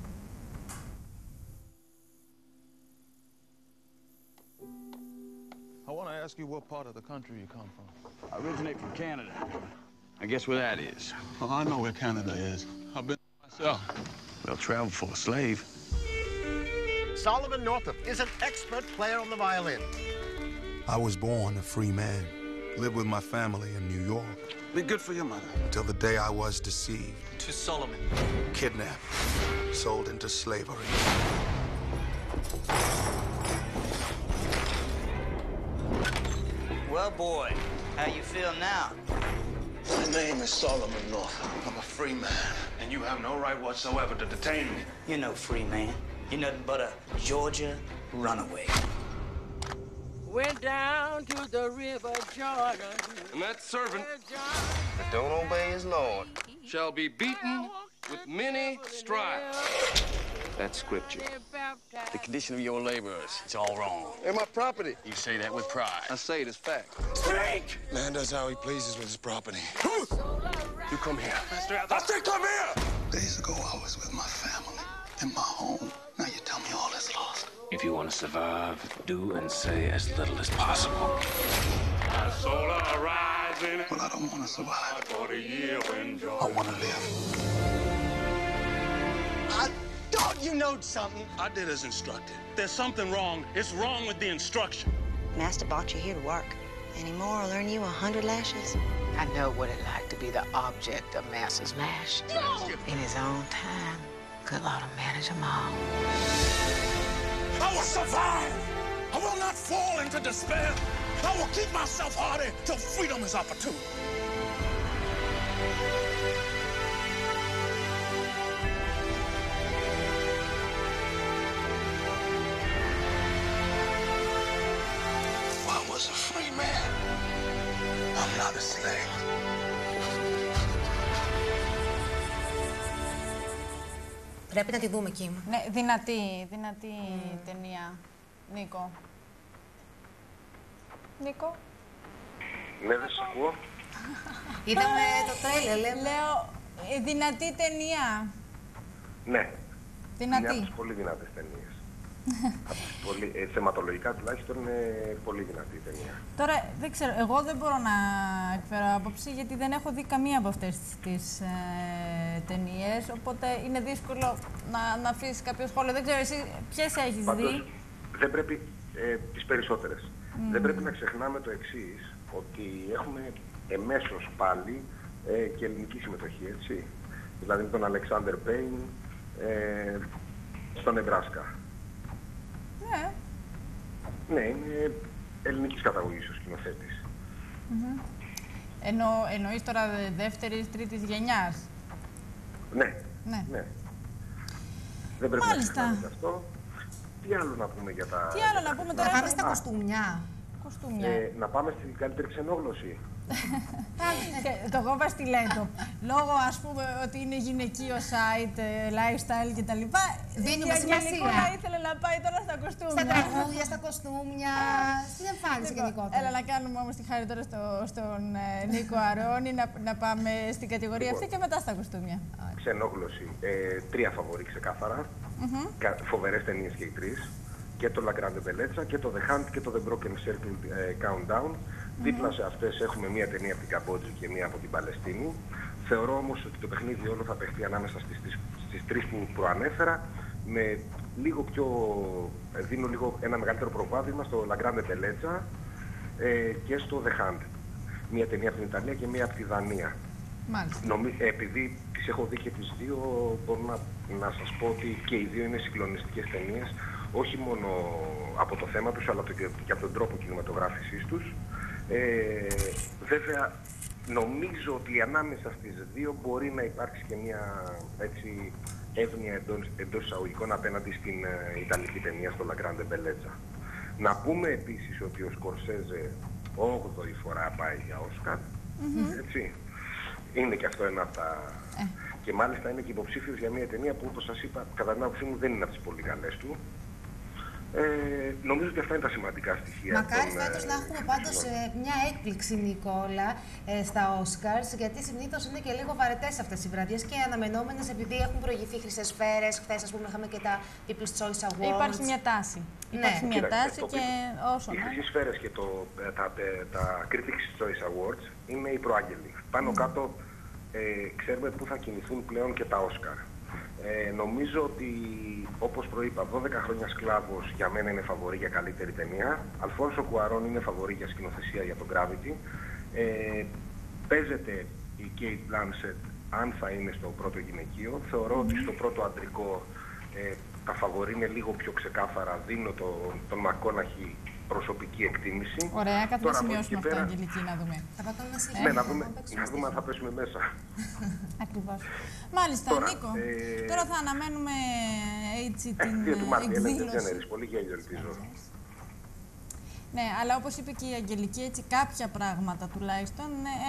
I want to ask you what part of the country you come from. I originate from Canada. I guess where that is. Well, I know where Canada is. I've been myself. Well, travel for a slave. Solomon Northup is an expert player on the violin. I was born a free man. Lived with my family in New York. Be good for your mother. Until the day I was deceived. To Solomon. Kidnapped. Sold into slavery. Well, boy, how you feel now? My name is Solomon Northup. I'm a free man, and you have no right whatsoever to detain me. You're no free man. You're nothing but a Georgia runaway. Went down to the river Jordan. And that servant that don't obey his Lord shall be beaten with many stripes. That's scripture. The condition of your laborers, it's all wrong. And my property. You say that with pride. I say it as fact. Speak! Man does how he pleases with his property. You come here. I say come here! Days ago, I was with my family in my home. Now you tell me all is lost. If you want to survive, do and say as little as possible. My soul arising. Well, I don't want to survive. For the year when I want to live. Thought you knowed something. I did as instructed. There's something wrong. It's wrong with the instruction. Master brought you here to work. Any more, I'll earn you 100 lashes. I know what it's like to be the object of Master's lash. No! In his own time, good Lord will manage them all. I will survive. I will not fall into despair. I will keep myself hardy till freedom is opportune. I was a free man. I'm not a slave. Πρέπει να τη δούμε, Κιμ. Ναι, δυνατή ταινία. Νίκο. Νίκο. Ναι, δεν σας ακούω. Είδαμε το τρέιλερ, λέμε. Λέω, δυνατή ταινία. Ναι. Δυνατή. Είναι από τις πολύ δυνατές ταινίες. Θεματολογικά τουλάχιστον είναι πολύ δυνατή η ταινία. Τώρα, δεν ξέρω, εγώ δεν μπορώ να εκφέρω άποψη γιατί δεν έχω δει καμία από αυτές τις ταινίες, οπότε είναι δύσκολο να αφήσεις κάποιο σχόλιο. Δεν ξέρω, εσύ ποιες έχεις δει? Δεν πρέπει, τις περισσότερες. Δεν πρέπει να ξεχνάμε το εξής, ότι έχουμε εμέσως πάλι και ελληνική συμμετοχή, έτσι. Δηλαδή με τον Αλεξάνδερ Πέιν στο Νεμπράσκα. Ναι. Ναι, είναι ελληνικής καταγωγής ο σκηνοθέτης. Εννοείς τώρα δεύτερης, τρίτης γενιάς? Ναι. Ναι. Δεν πρέπει να ξεχνάμε αυτό. Τι άλλο να πούμε για τα... Τι άλλο να πούμε τώρα? Να πάμε στα κοστούμια. Να πάμε στην καλύτερη ξενόγλωση. Το εγώ βαστιλέτο. Λόγω ας πούμε ότι είναι γυναικείο site, lifestyle κτλ. Δίνουμε σημασία. Ήθελε να πάει τώρα στα κοστούμια. Στα τραγούδια, στα κοστούμια, στην εμφάνιση γενικότερα. Έλα να κάνουμε όμως τη χάρη τώρα στον Νίκο Αρώνη να πάμε στην κατηγορία αυτή και μετά στα κοστούμια. Ξενόγλωση. 3 φαβορί ξεκάθαρα. Φοβερές ταινίες και οι 3. Και το La Grande Bellezza και το The Hunt και το The Broken Circle Countdown. Δίπλα σε αυτές έχουμε μία ταινία από την Καμπότζη και μία από την Παλαιστίνη. Θεωρώ όμως ότι το παιχνίδι όλο θα παιχτεί ανάμεσα στις τρεις που προανέφερα, με λίγο πιο, δίνω λίγο ένα μεγαλύτερο προβάδισμα στο La Grande Bellezza και στο The Hunt. Μία ταινία από την Ιταλία και μία από τη Δανία. Επειδή τις έχω δει και τις δύο, μπορώ να σας πω ότι και οι δύο είναι συγκλονιστικές ταινίες, όχι μόνο από το θέμα τους, αλλά και από τον τρόπο κινηματογράφησής τους. Βέβαια, νομίζω ότι ανάμεσα στις δύο μπορεί να υπάρξει και μια έτσι εύνοια εντός εισαγωγικών απέναντι στην Ιταλική ταινία στο La Grande Bellezza. Να πούμε επίσης ότι ο Σκορσέζε 8η φορά πάει για Όσκαρ, έτσι. Είναι και αυτό ένα από τα... Και μάλιστα είναι και υποψήφιος για μια ταινία που, όπως σας είπα, κατά την άποψή μου δεν είναι από τις πολύ καλές του. Νομίζω ότι αυτά είναι τα σημαντικά στοιχεία. Μακάρι φέτος να έχουμε πάντως μια έκπληξη, Νικόλα, στα Oscars, γιατί συνήθως είναι και λίγο βαρετές αυτές οι βραδιές και αναμενόμενες επειδή έχουν προηγηθεί χρυσές σφαίρες. Χθες, ας πούμε, είχαμε και τα People's Choice Awards. Υπάρχει μια τάση. Υπάρχει μια τάση και όσο οι χρυσές σφαίρες και τα Critics' Choice Awards είναι οι προάγγελοι. Πάνω κάτω ξέρουμε πού θα κινηθούν πλέον και τα Oscar. Νομίζω ότι, όπως προείπα, 12 χρόνια σκλάβος για μένα είναι φαβορί για καλύτερη ταινία. Αλφόνσο Κουαρόν είναι φαβορί για σκηνοθεσία για τον Gravity. Παίζεται η Kate Blanchett αν θα είναι στο πρώτο γυναικείο. Θεωρώ ότι στο πρώτο αντρικό τα φαβορί είναι λίγο πιο ξεκάθαρα. Δίνω τον Μακόναχι προσωπική εκτίμηση. Ωραία, κάτι να σημειώσουμε αυτό, Αγγελική, να δούμε. Να δούμε αν θα πέσουμε μέσα. Ακριβώς. Μάλιστα, Νίκο, τώρα θα αναμένουμε έτσι την εκδήλωση. Πολύ γέλιο, ελπίζω. Ναι, αλλά όπως είπε και η Αγγελική, έτσι κάποια πράγματα τουλάχιστον,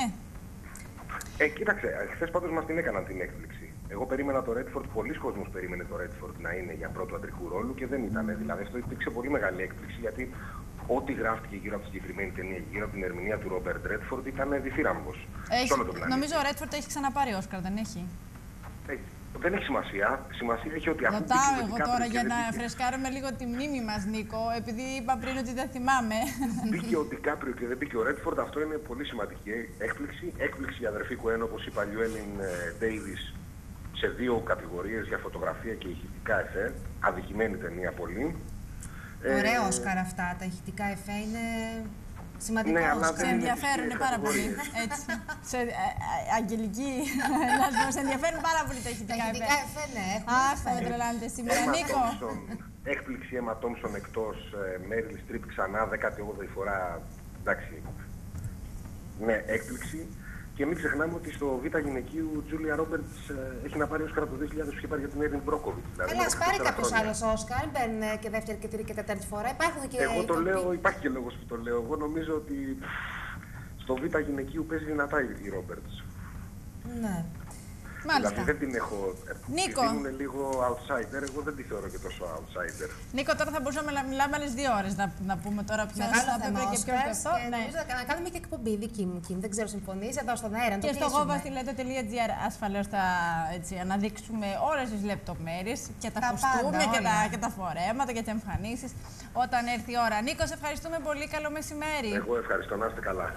κοίταξε, χθες πάντως μας την έκαναν την έκπληξη. Εγώ περίμενα το Redford, πολλοί κόσμος περίμενε το Redford να είναι για πρώτο αντρικού ρόλου και δεν ήταν. Δηλαδή αυτό υπήρξε πολύ μεγάλη έκπληξη, γιατί ό,τι γράφτηκε γύρω από τη συγκεκριμένη ταινία, γύρω από την ερμηνεία του Ρόμπερτ Ρέτφορντ, ήταν διθύραμβος. Νομίζω ο Ρέτφορντ έχει ξαναπάρει Όσκαρ, δεν έχει? Δεν έχει σημασία. Σημασία έχει ότι αυτό. Ρωτάω εγώ τώρα για να φρεσκάρουμε λίγο τη μνήμη μας, Νίκο, επειδή είπα πριν ότι δεν θυμάμαι. Μπήκε ο Ντικάπριο και δεν μπήκε ο Ρέτφορντ, αυτό είναι πολύ σημαντική έκπληξη. Έκπληξη η αδερφή Κουέν, όπως είπα, Llewellyn Davis, σε δύο κατηγορίες για φωτογραφία και ηχητικά εφέ. Αδικημένη ταινία πολύ. Ωραίο Όσκαρ αυτά. Τα ηχητικά εφέ είναι σημαντικό. Σε ενδιαφέρουν πάρα πολύ. Έτσι. Αγγελική, σε ενδιαφέρουν πάρα πολύ τα ηχητικά εφέ. Ναι. Αχ, θα με τρελάνετε σήμερα. Νίκο. Έκπληξη Έμα Τόμψον εκτός, Μέριλ Στριπ ξανά, 18η φορά. Εντάξει. Ναι, έκπληξη. Και μην ξεχνάμε ότι στο Β' γυναικείου Τζούλια Ρόμπερτς έχει να πάρει Όσκαρ από το 2000 που είχε πάρει για την Έριν Μπρόκοβιτς. Καλά, ας πάρει κάποιος άλλος Όσκαρ, μπαίνουν και δεύτερη και τρίτη και τέταρτη φορά. Υπάρχουν και. Εγώ το λέω, υπάρχει και λόγος που το λέω. Εγώ νομίζω ότι στο Β' γυναικείου παίζει δυνατά η Ρόμπερτς. Ναι. Μάλιστα. Δηλαδή δεν την έχω. Νίκο. Είναι λίγο outsider, εγώ δεν τη θεωρώ και τόσο outsider. Νίκο, τώρα θα μπορούσαμε να μιλάμε άλλες 2 ώρες να πούμε τώρα ποιος θα πρέπει και ποιος και αυτό. Να κάνουμε και εκπομπή δική μου, Κιμ. Δεν ξέρω, συμφωνείς εδώ στον αέρα. Και στο govastileto.gr ασφαλώς θα αναδείξουμε όλες τις λεπτομέρειες και τα κοστούμια και τα φορέματα και τις εμφανίσεις όταν έρθει η ώρα. Νίκο, σε ευχαριστούμε πολύ. Καλό μεσημέρι. Εγώ ευχαριστώ. Να είστε καλά.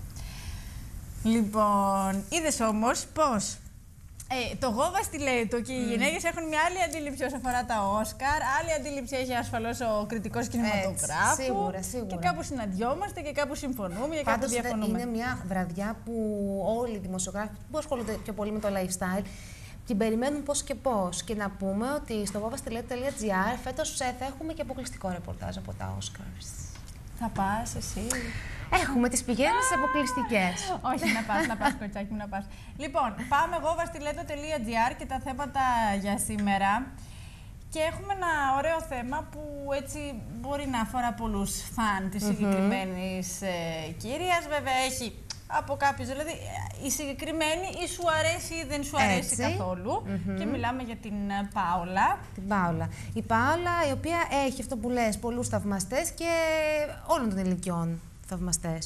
Λοιπόν, είδες όμως πώς το Govastileto και οι γυναίκες έχουν μια άλλη αντίληψη όσον αφορά τα Όσκαρ, άλλη αντίληψη έχει ασφαλώς ο κριτικός κινηματογράφου. Σίγουρα. Και κάπου συναντιόμαστε και κάπου συμφωνούμε και κάπου διαφωνούμε. Είναι μια βραδιά που όλοι οι δημοσιογράφοι που ασχολούνται πιο πολύ με το lifestyle την περιμένουν πώς και πώς. Και να πούμε ότι στο govastileto.gr φέτος θα έχουμε και αποκλειστικό ρεπορτάζ από τα Oscars. Θα πας εσύ? Έχουμε τις πηγές μας αποκλειστικές. Όχι, να πας, κοριτσάκι μου, να πας. Λοιπόν, πάμε govastileto.gr και τα θέματα για σήμερα. Και έχουμε ένα ωραίο θέμα που έτσι μπορεί να αφορά πολλούς φαν της συγκεκριμένης κυρίας. Βέβαια, έχει από κάποιους, δηλαδή η συγκεκριμένη ή σου αρέσει ή δεν σου αρέσει καθόλου. Και μιλάμε για την Πάολα. Την Πάολα. Η Πάολα, η οποία έχει αυτό που λες, πολλούς θαυμαστές και όλων των ηλικιών θαυμαστές.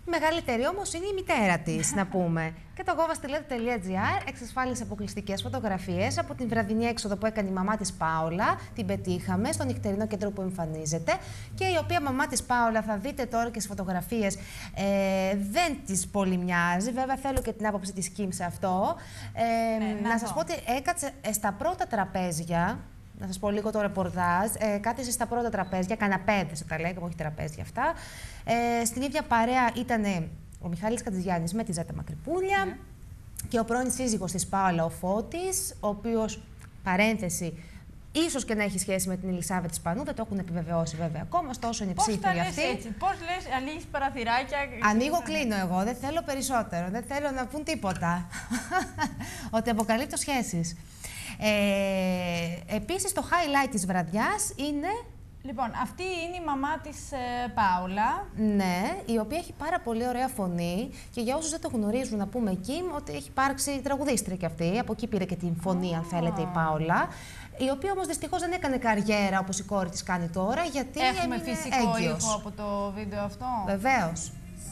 Μεγαλύτερη όμως είναι η μητέρα της, να πούμε. Και το govastileto.gr εξασφάλισε αποκλειστικές φωτογραφίες από την βραδινή έξοδο που έκανε η μαμά της Πάολα. Την πετύχαμε στο νυχτερινό κέντρο που εμφανίζεται. Και η οποία μαμά της Πάολα, θα δείτε τώρα και στις φωτογραφίες, δεν της πολύ μοιάζει. Βέβαια, θέλω και την άποψη της Κιμ σε αυτό. Να σας πω ότι έκατσε στα πρώτα τραπέζια. Να σας πω λίγο το ρεπορτάζ. Κάθισε στα πρώτα τραπέζια, καναπέδες τα λέγαμε, όχι τραπέζια αυτά. Στην ίδια παρέα ήταν ο Μιχάλης Κατζηγιάννης με τη Ζέτα Μακρυπούλια και ο πρώην σύζυγος της Πάολα, ο Φώτης, ο οποίος, παρένθεση, ίσως και να έχει σχέση με την Ελισάβετ Σπανού, δεν το έχουν επιβεβαιώσει βέβαια ακόμα, ωστόσο είναι ψήφιοι αυτοί. Πώς λες, ανοίγεις παραθυράκια. Ανοίγω, κλείνω εγώ, δεν θέλω περισσότερο, δεν θέλω να πούν τίποτα. Ότι αποκαλύπτω σχέσεις. Επίσης, το highlight της βραδιάς είναι... Λοιπόν, αυτή είναι η μαμά της Πάολα. Ναι, η οποία έχει πάρα πολύ ωραία φωνή και για όσους δεν το γνωρίζουν, να πούμε εκεί ότι έχει υπάρξει τραγουδίστρια κι αυτή. Από εκεί πήρε και την φωνή, αν θέλετε, η Πάολα. Η οποία όμως δυστυχώς δεν έκανε καριέρα όπως η κόρη της κάνει τώρα, γιατί έχουμε έμεινε φυσικό έγκυος. ήχο από το βίντεο αυτό. Βεβαίως.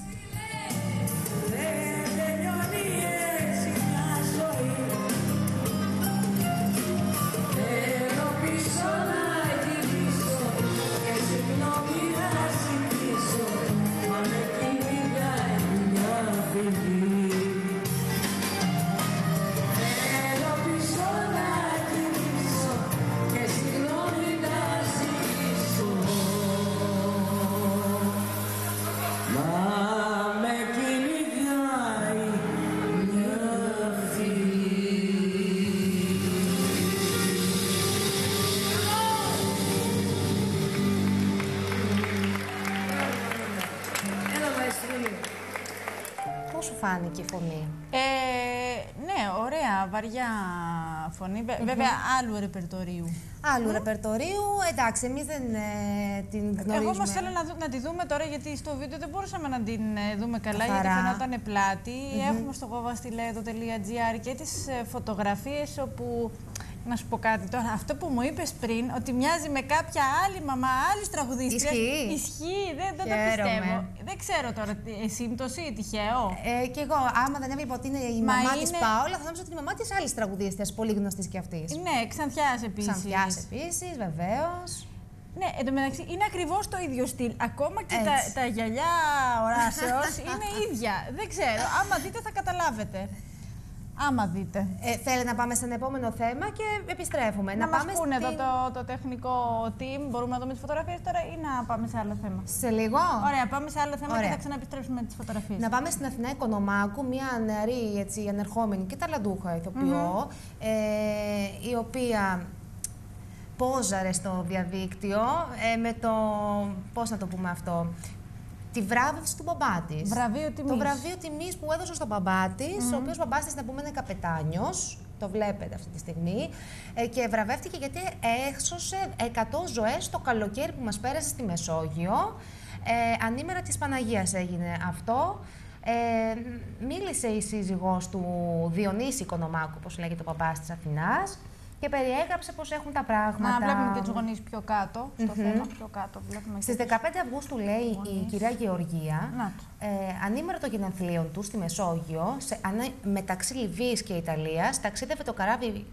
Πώς σου φάνηκε η φωνή? Ναι, ωραία, βαριά φωνή. Βέβαια, άλλου ρεπερτορίου. Άλλου ρεπερτορίου, εντάξει, εμείς δεν την γνωρίζουμε. Εγώ όμως θέλω να τη δούμε τώρα, γιατί στο βίντεο δεν μπορούσαμε να την δούμε καλά, γιατί φαινόταν πλάτη. Έχουμε στο govastileto.gr και τις φωτογραφίες όπου... Να σου πω κάτι τώρα. Αυτό που μου είπες πριν, ότι μοιάζει με κάποια άλλη μαμά, άλλη τραγουδίστρια. Ισχύει, δεν το πιστεύω. Δεν ξέρω τώρα, σύμπτωση, τυχαίο. Και εγώ, άμα δεν έβλεπα ότι είναι η μαμά της Πάολα, θα νόμιζα ότι είναι η μαμά της άλλης τραγουδίστριας, πολύ γνωστής και αυτής. Ναι, Ξανθιάς επίσης. Ξανθιάς επίσης, βεβαίως. Ναι, εν τω μεταξύ είναι ακριβώς το ίδιο στυλ. Ακόμα και τα γυαλιά οράσεως είναι ίδια. Δεν ξέρω. Άμα δείτε, θα καταλάβετε. Άμα δείτε. Θέλει να πάμε σε ένα επόμενο θέμα και επιστρέφουμε. Να μας πούνε εδώ το τεχνικό team. Μπορούμε να δούμε τις φωτογραφίες τώρα ή να πάμε σε άλλο θέμα? Σε λίγο. Ωραία, πάμε σε άλλο θέμα και θα ξαναεπιστρέψουμε τις φωτογραφίες. Να πάμε στην Αθηνά Οικονομάκου, μια νεαρή έτσι, ανερχόμενη και ταλαντούχα ηθοποιό, η οποία πόζαρε στο διαδίκτυο με το, πώς να το πούμε αυτό, τη βράβευση του μπαμπά της. Βραβείο τιμής. Το βραβείο τιμής που έδωσε στον μπαμπά της, ο οποίος μπαμπάς της, να πούμε, είναι καπετάνιος. Το βλέπετε αυτή τη στιγμή. Και βραβεύτηκε γιατί έξωσε 100 ζωές το καλοκαίρι που μας πέρασε στη Μεσόγειο. Ανήμερα της Παναγίας έγινε αυτό. Μίλησε η σύζυγός του, Διονύση Οικονομάκου, όπως λέγεται ο μπαμπάς της Αθηνάς, και περιέγραψε πώς έχουν τα πράγματα. Να βλέπουμε και τους γονείς πιο κάτω, στο θέμα, πιο κάτω. Στις 15 Αυγούστου, λέει η κυρία Γεωργία, ανήμερα των γενεθλίων του στη Μεσόγειο, μεταξύ Λιβύης και Ιταλίας, ταξίδευε το καράβι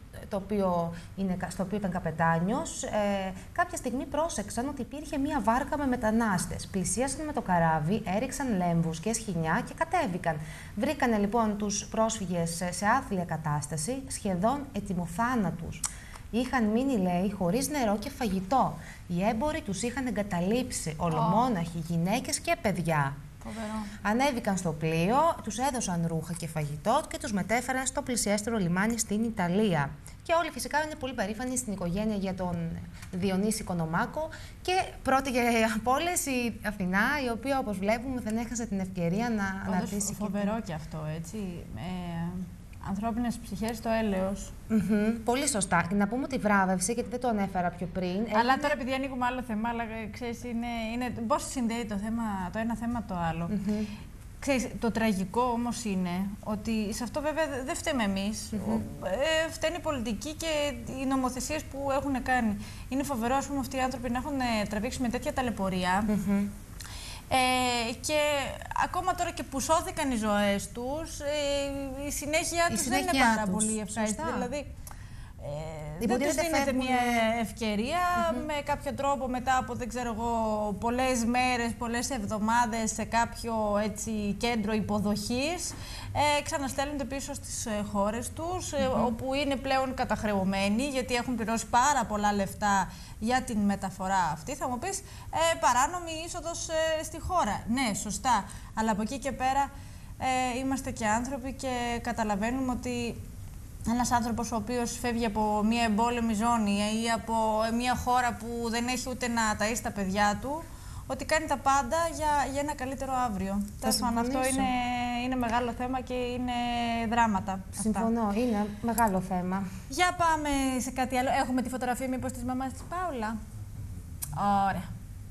στο οποίο ήταν καπετάνιος. Κάποια στιγμή πρόσεξαν ότι υπήρχε μία βάρκα με μετανάστες. Πλησίασαν με το καράβι, έριξαν λέμβους και σχοινιά και κατέβηκαν. Βρήκανε λοιπόν τους πρόσφυγες σε άθλια κατάσταση, σχεδόν ετοιμοθάνατους. Είχαν μείνει, λέει, χωρίς νερό και φαγητό. Οι έμποροι τους είχαν εγκαταλείψει, ολομόναχοι, γυναίκες και παιδιά. Φοβερό. Ανέβηκαν στο πλοίο, τους έδωσαν ρούχα και φαγητό και τους μετέφεραν στο πλησιέστερο λιμάνι στην Ιταλία. Και όλοι φυσικά είναι πολύ περήφανοι στην οικογένεια για τον Διονύση Οικονομάκο και πρώτη από όλες η Αθηνά, η οποία, όπως βλέπουμε, δεν έχασε την ευκαιρία να αναρτήσει. Φοβερό και αυτό, έτσι. Ανθρώπινες ψυχές στο έλεος. Πολύ σωστά. Να πούμε ότι βράβευσε, γιατί δεν το ανέφερα πιο πριν. Αλλά τώρα, επειδή ανοίγουμε άλλο θέμα, αλλά ξέρεις, πώς συνδέει το ένα θέμα το άλλο. Ξέρεις, το τραγικό όμως είναι ότι σε αυτό βέβαια δεν φταίμε εμείς. Φταίνει η πολιτική και οι νομοθεσίες που έχουν κάνει. Είναι φοβερό, ας πούμε, αυτοί οι άνθρωποι να έχουν τραβήξει με τέτοια ταλαιπωρία. Και ακόμα τώρα και που σώθηκαν οι ζωές τους, η συνέχεια τους δεν είναι πάρα πολύ ευχάριστη. Δηλαδή, δεν τους δίνεται μια ευκαιρία με κάποιο τρόπο μετά από, δεν ξέρω εγώ, πολλές μέρες, πολλές εβδομάδες σε κάποιο έτσι κέντρο υποδοχής, ξαναστέλνονται πίσω στις χώρες τους, όπου είναι πλέον καταχρεωμένοι, γιατί έχουν πληρώσει πάρα πολλά λεφτά για την μεταφορά αυτή. Θα μου πεις, παράνομη είσοδος στη χώρα. Ναι, σωστά. Αλλά από εκεί και πέρα είμαστε και άνθρωποι και καταλαβαίνουμε ότι ένας άνθρωπος ο οποίος φεύγει από μια εμπόλεμη ζώνη ή από μια χώρα που δεν έχει ούτε να ταΐσει τα παιδιά του, ότι κάνει τα πάντα για ένα καλύτερο αύριο. Αυτό είναι μεγάλο θέμα και είναι δράματα. Συμφωνώ, είναι μεγάλο θέμα. Για πάμε σε κάτι άλλο. Έχουμε τη φωτογραφία μήπως της μαμάς της Πάολα. Ωραία.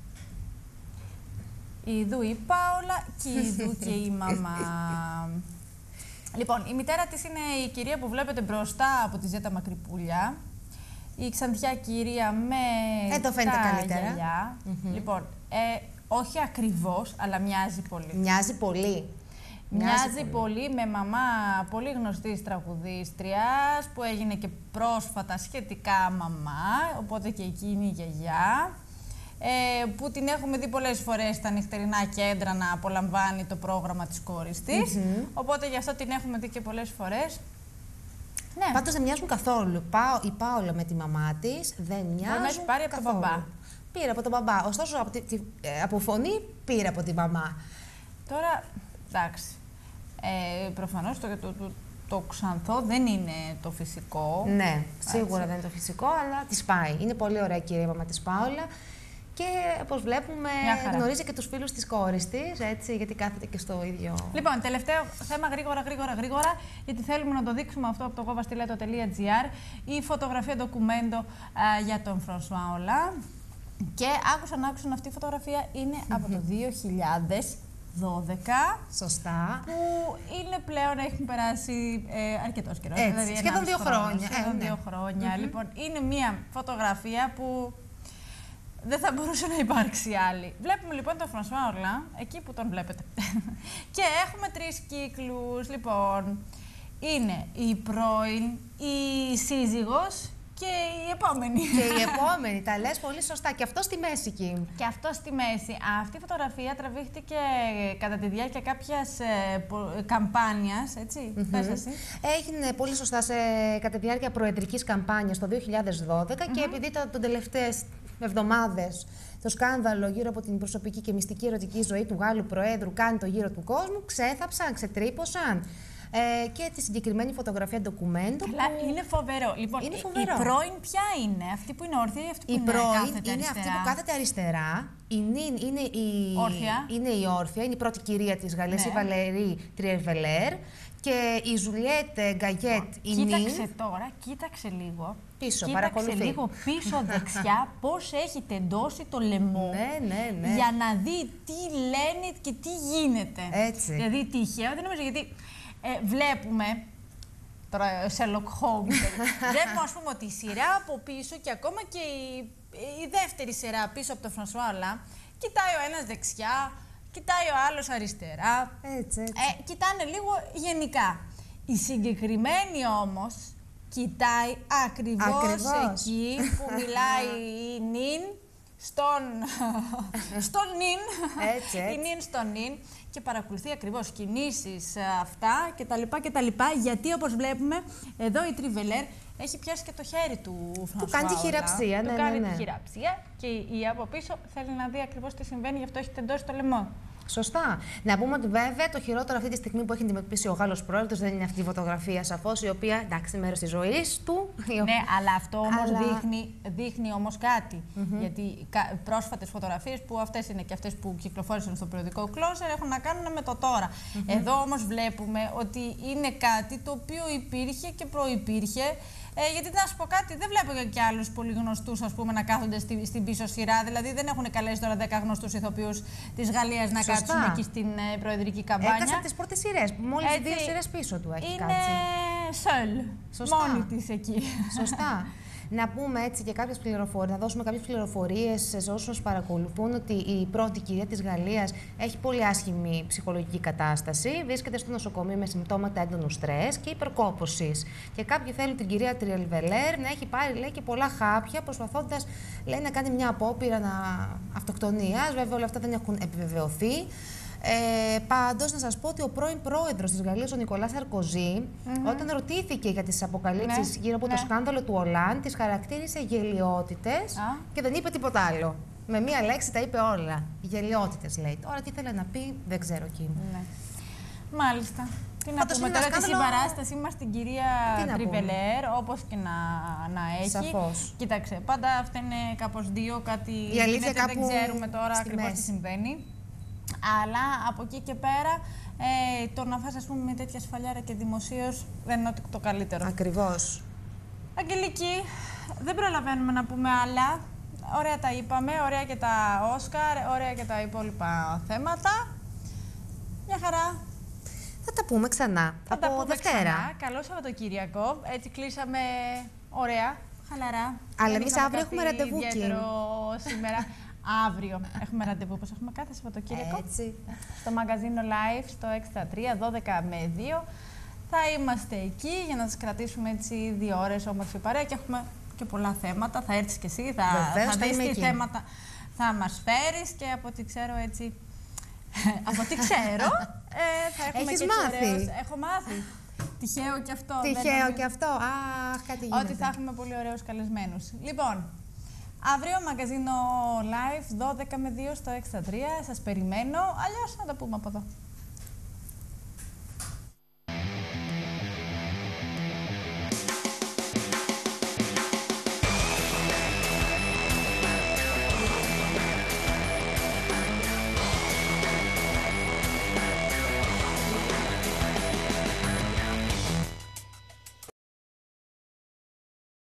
Ιδού η Πάολα και ιδού και η μαμά. Λοιπόν, η μητέρα της είναι η κυρία που βλέπετε μπροστά από τη Ζέτα Μακρυπούλια. Η Ξαντιά κυρία με το φαίνεται τα καλύτερα. γυαλιά. Λοιπόν, όχι ακριβώς, αλλά μοιάζει πολύ. Μοιάζει πολύ. Μοιάζει πολύ με μαμά πολύ γνωστής τραγουδίστριας που έγινε και πρόσφατα σχετικά μαμά, οπότε και εκείνη η γιαγιά. Που την έχουμε δει πολλές φορές στα νυχτερινά κέντρα να απολαμβάνει το πρόγραμμα της κόρης της. Οπότε γι' αυτό την έχουμε δει και πολλές φορές. Ναι. Πάντως δεν μοιάζουν καθόλου. Η Πάολα με τη μαμά της δεν μοιάζουν. Έχει πάρει από τον μπαμπά. Πήρε από τον μπαμπά. Ωστόσο από φωνή πήρε από τη μαμά. Τώρα, εντάξει. Προφανώς το ξανθό δεν είναι το φυσικό. Ναι, σίγουρα δεν είναι το φυσικό, αλλά της πάει. Είναι πολύ ωραία κυρία η μαμά της Πάολα. Και όπως βλέπουμε, γνωρίζει και τους φίλους της κόρης της, έτσι, γιατί κάθεται και στο ίδιο. Λοιπόν, τελευταίο θέμα, γρήγορα, γιατί θέλουμε να το δείξουμε αυτό από το govastileto.gr, η φωτογραφία ντοκουμέντο για τον Φρανσουά Ολάντ. Και άκουσαν αυτή η φωτογραφία είναι από το 2012. Σωστά. Που είναι πλέον, έχουν περάσει αρκετός καιρός. Δηλαδή σχεδόν 2 χρόνια. Σχεδόν 2 χρόνια. Λοιπόν, είναι μια φωτογραφία που δεν θα μπορούσε να υπάρξει άλλη. Βλέπουμε λοιπόν τον Φρανσουά Ολάντ, εκεί που τον βλέπετε. Και έχουμε 3 κύκλους. Λοιπόν, είναι η πρώην, η σύζυγος και η επόμενη. Και η επόμενη, τα λες πολύ σωστά. Και αυτό στη μέση, Κιμ. Και αυτό στη μέση. Αυτή η φωτογραφία τραβήχτηκε κατά τη διάρκεια κάποιας καμπάνιας, έτσι, πες εσύ. Έγινε πολύ σωστά κατά τη διάρκεια προεδρικής καμπάνιας το 2012 και επειδή τον τελευταίες εβδομάδες το σκάνδαλο γύρω από την προσωπική και μυστική ερωτική ζωή του Γάλλου Προέδρου κάνει το γύρο του κόσμου, ξέθαψαν, ξετρύπωσαν. Και τη συγκεκριμένη φωτογραφία ντοκουμέντο. Καλά, είναι φοβερό. Λοιπόν, είναι φοβερό. Η πρώην ποια είναι, αυτή που είναι όρθια ή αυτή που η είναι πρώην κάθεται είναι αριστερά? αυτή που κάθεται αριστερά. Η Νιν είναι η όρθια, είναι η πρώτη κυρία της Γαλλίας, η Βαλερή Τριερβελέρ. Και η Ζουλιέτ Γκαγιέτ, η Νιν. Κοίταξε τώρα, κοίταξε λίγο. Πίσω, κοίταξε λίγο πίσω δεξιά πώς έχει τεντώσει το λαιμό. Ναι. Για να δει τι λένε και τι γίνεται. Έτσι. Δηλαδή τυχαίο, δεν νομίζω γιατί. Βλέπουμε, τώρα Sherlock Holmes, βλέπουμε ας πούμε ότι η σειρά από πίσω και ακόμα και η δεύτερη σειρά πίσω από τον Φρανσουά Ολάντ, κοιτάει ο ένας δεξιά, κοιτάει ο άλλος αριστερά, έτσι. Κοιτάνε λίγο γενικά. Η συγκεκριμένη όμως κοιτάει ακριβώς εκεί που μιλάει η Νιν στον Νιν, η Νιν στον Νιν, και παρακολουθεί ακριβώς κινήσεις αυτά κτλ. Γιατί όπως βλέπουμε εδώ η Τριβελέρ έχει πιάσει και το χέρι του Φρανσουά. Του κάνει τη χειραψία, Του κάνει τη χειραψία και η από πίσω θέλει να δει ακριβώς τι συμβαίνει, γι' αυτό έχει τεντώσει το λαιμό. Σωστά. Να πούμε ότι βέβαια το χειρότερο αυτή τη στιγμή που έχει αντιμετωπίσει ο Γάλλος Πρόεδρος δεν είναι αυτή η φωτογραφία, σαφώς, η οποία εντάξει, μέρος της ζωής του. Ναι, αλλά αυτό όμως δείχνει όμως κάτι. Γιατί πρόσφατες φωτογραφίες που αυτές είναι και αυτές που κυκλοφόρησαν στο περιοδικό Closer έχουν να κάνουν με το τώρα. Εδώ όμως βλέπουμε ότι είναι κάτι το οποίο υπήρχε και προϋπήρχε. Γιατί να σου πω κάτι, δεν βλέπω και άλλους πολύ γνωστούς να κάθονται στην πίσω σειρά. Δηλαδή δεν έχουν καλέσει τώρα 10 γνωστούς ηθοποιούς της Γαλλίας να κάτσουν εκεί στην προεδρική καμπάνια. Έκατσε από τις πρώτες σειρές, μόλις 2 σειρές πίσω του έχει κάτσει. Είναι σολ, μόνη της εκεί. Σωστά. Να πούμε έτσι και κάποιες πληροφορίες, να δώσουμε κάποιες πληροφορίες σε όσους παρακολουθούν ότι η πρώτη κυρία της Γαλλίας έχει πολύ άσχημη ψυχολογική κατάσταση. Βρίσκεται στο νοσοκομείο με συμπτώματα έντονου στρες και υπερκόπωσης. Και κάποιοι θέλουν την κυρία Τριελβελέρ να έχει πάρει, λέει, και πολλά χάπια, προσπαθώντας, λέει, να κάνει μια απόπειρα αυτοκτονίας. Βέβαια, όλα αυτά δεν έχουν επιβεβαιωθεί. Πάντως, να σας πω ότι ο πρώην πρόεδρος της Γαλλίας, ο Νικολά Σαρκοζή, όταν ρωτήθηκε για τις αποκαλύψεις γύρω από το σκάνδαλο του Ολάντ, τις χαρακτήρισε γελοιότητες και δεν είπε τίποτα άλλο. Με μία λέξη τα είπε όλα. Γελοιότητες, λέει. Τώρα τι ήθελε να πει, δεν ξέρω εκείνη. Μάλιστα. Τι να πούμε τώρα, τη συμπαράστασή μας στην κυρία Τριβελέρ, όπως και να έχει. Σαφώς. Κοίταξε, πάντα αυτά είναι κάπως δύο, κάτι η αλήθεια γίνεται, δεν ξέρουμε τώρα ακριβώς τι συμβαίνει. Αλλά από εκεί και πέρα, το να φας, ας πούμε, με τέτοια σφαλιάρα και δημοσίως δεν είναι το καλύτερο. Ακριβώς. Αγγελική, δεν προλαβαίνουμε να πούμε άλλα. Ωραία τα είπαμε, ωραία και τα Όσκαρ, ωραία και τα υπόλοιπα θέματα. Μια χαρά. Θα τα πούμε ξανά. Θα τα πούμε Δευτέρα. Ξανά. Καλό Σαββατοκύριακο. Έτσι κλείσαμε ωραία, χαλαρά. Αλλά εμείς αύριο έχουμε ραντεβού σήμερα. Αύριο έχουμε ραντεβού, όπως έχουμε κάθε Σαββατοκύριακο. Έτσι. Στο μαγκαζίνο Live, στο Extra 3, 12 με 2. Θα είμαστε εκεί για να σας κρατήσουμε έτσι 2 ώρες όμορφη παρέα και έχουμε και πολλά θέματα. Θα έρθεις κι εσύ, θα δεις τι θέματα θα μας φέρεις και από ό,τι ξέρω έτσι... από ό,τι ξέρω, θα έχουμε Έχεις και μάθει. Έχω μάθει. Τυχαίο και αυτό. Τυχαίο και αυτό. Αχ, κάτι γίνεται. Ότι θα έχουμε πολύ ωραίους καλεσμένους. Λοιπόν, αύριο μαγκαζίνο live 12 με 2 στο Extra 3. Σας περιμένω, αλλιώς να τα πούμε από εδώ.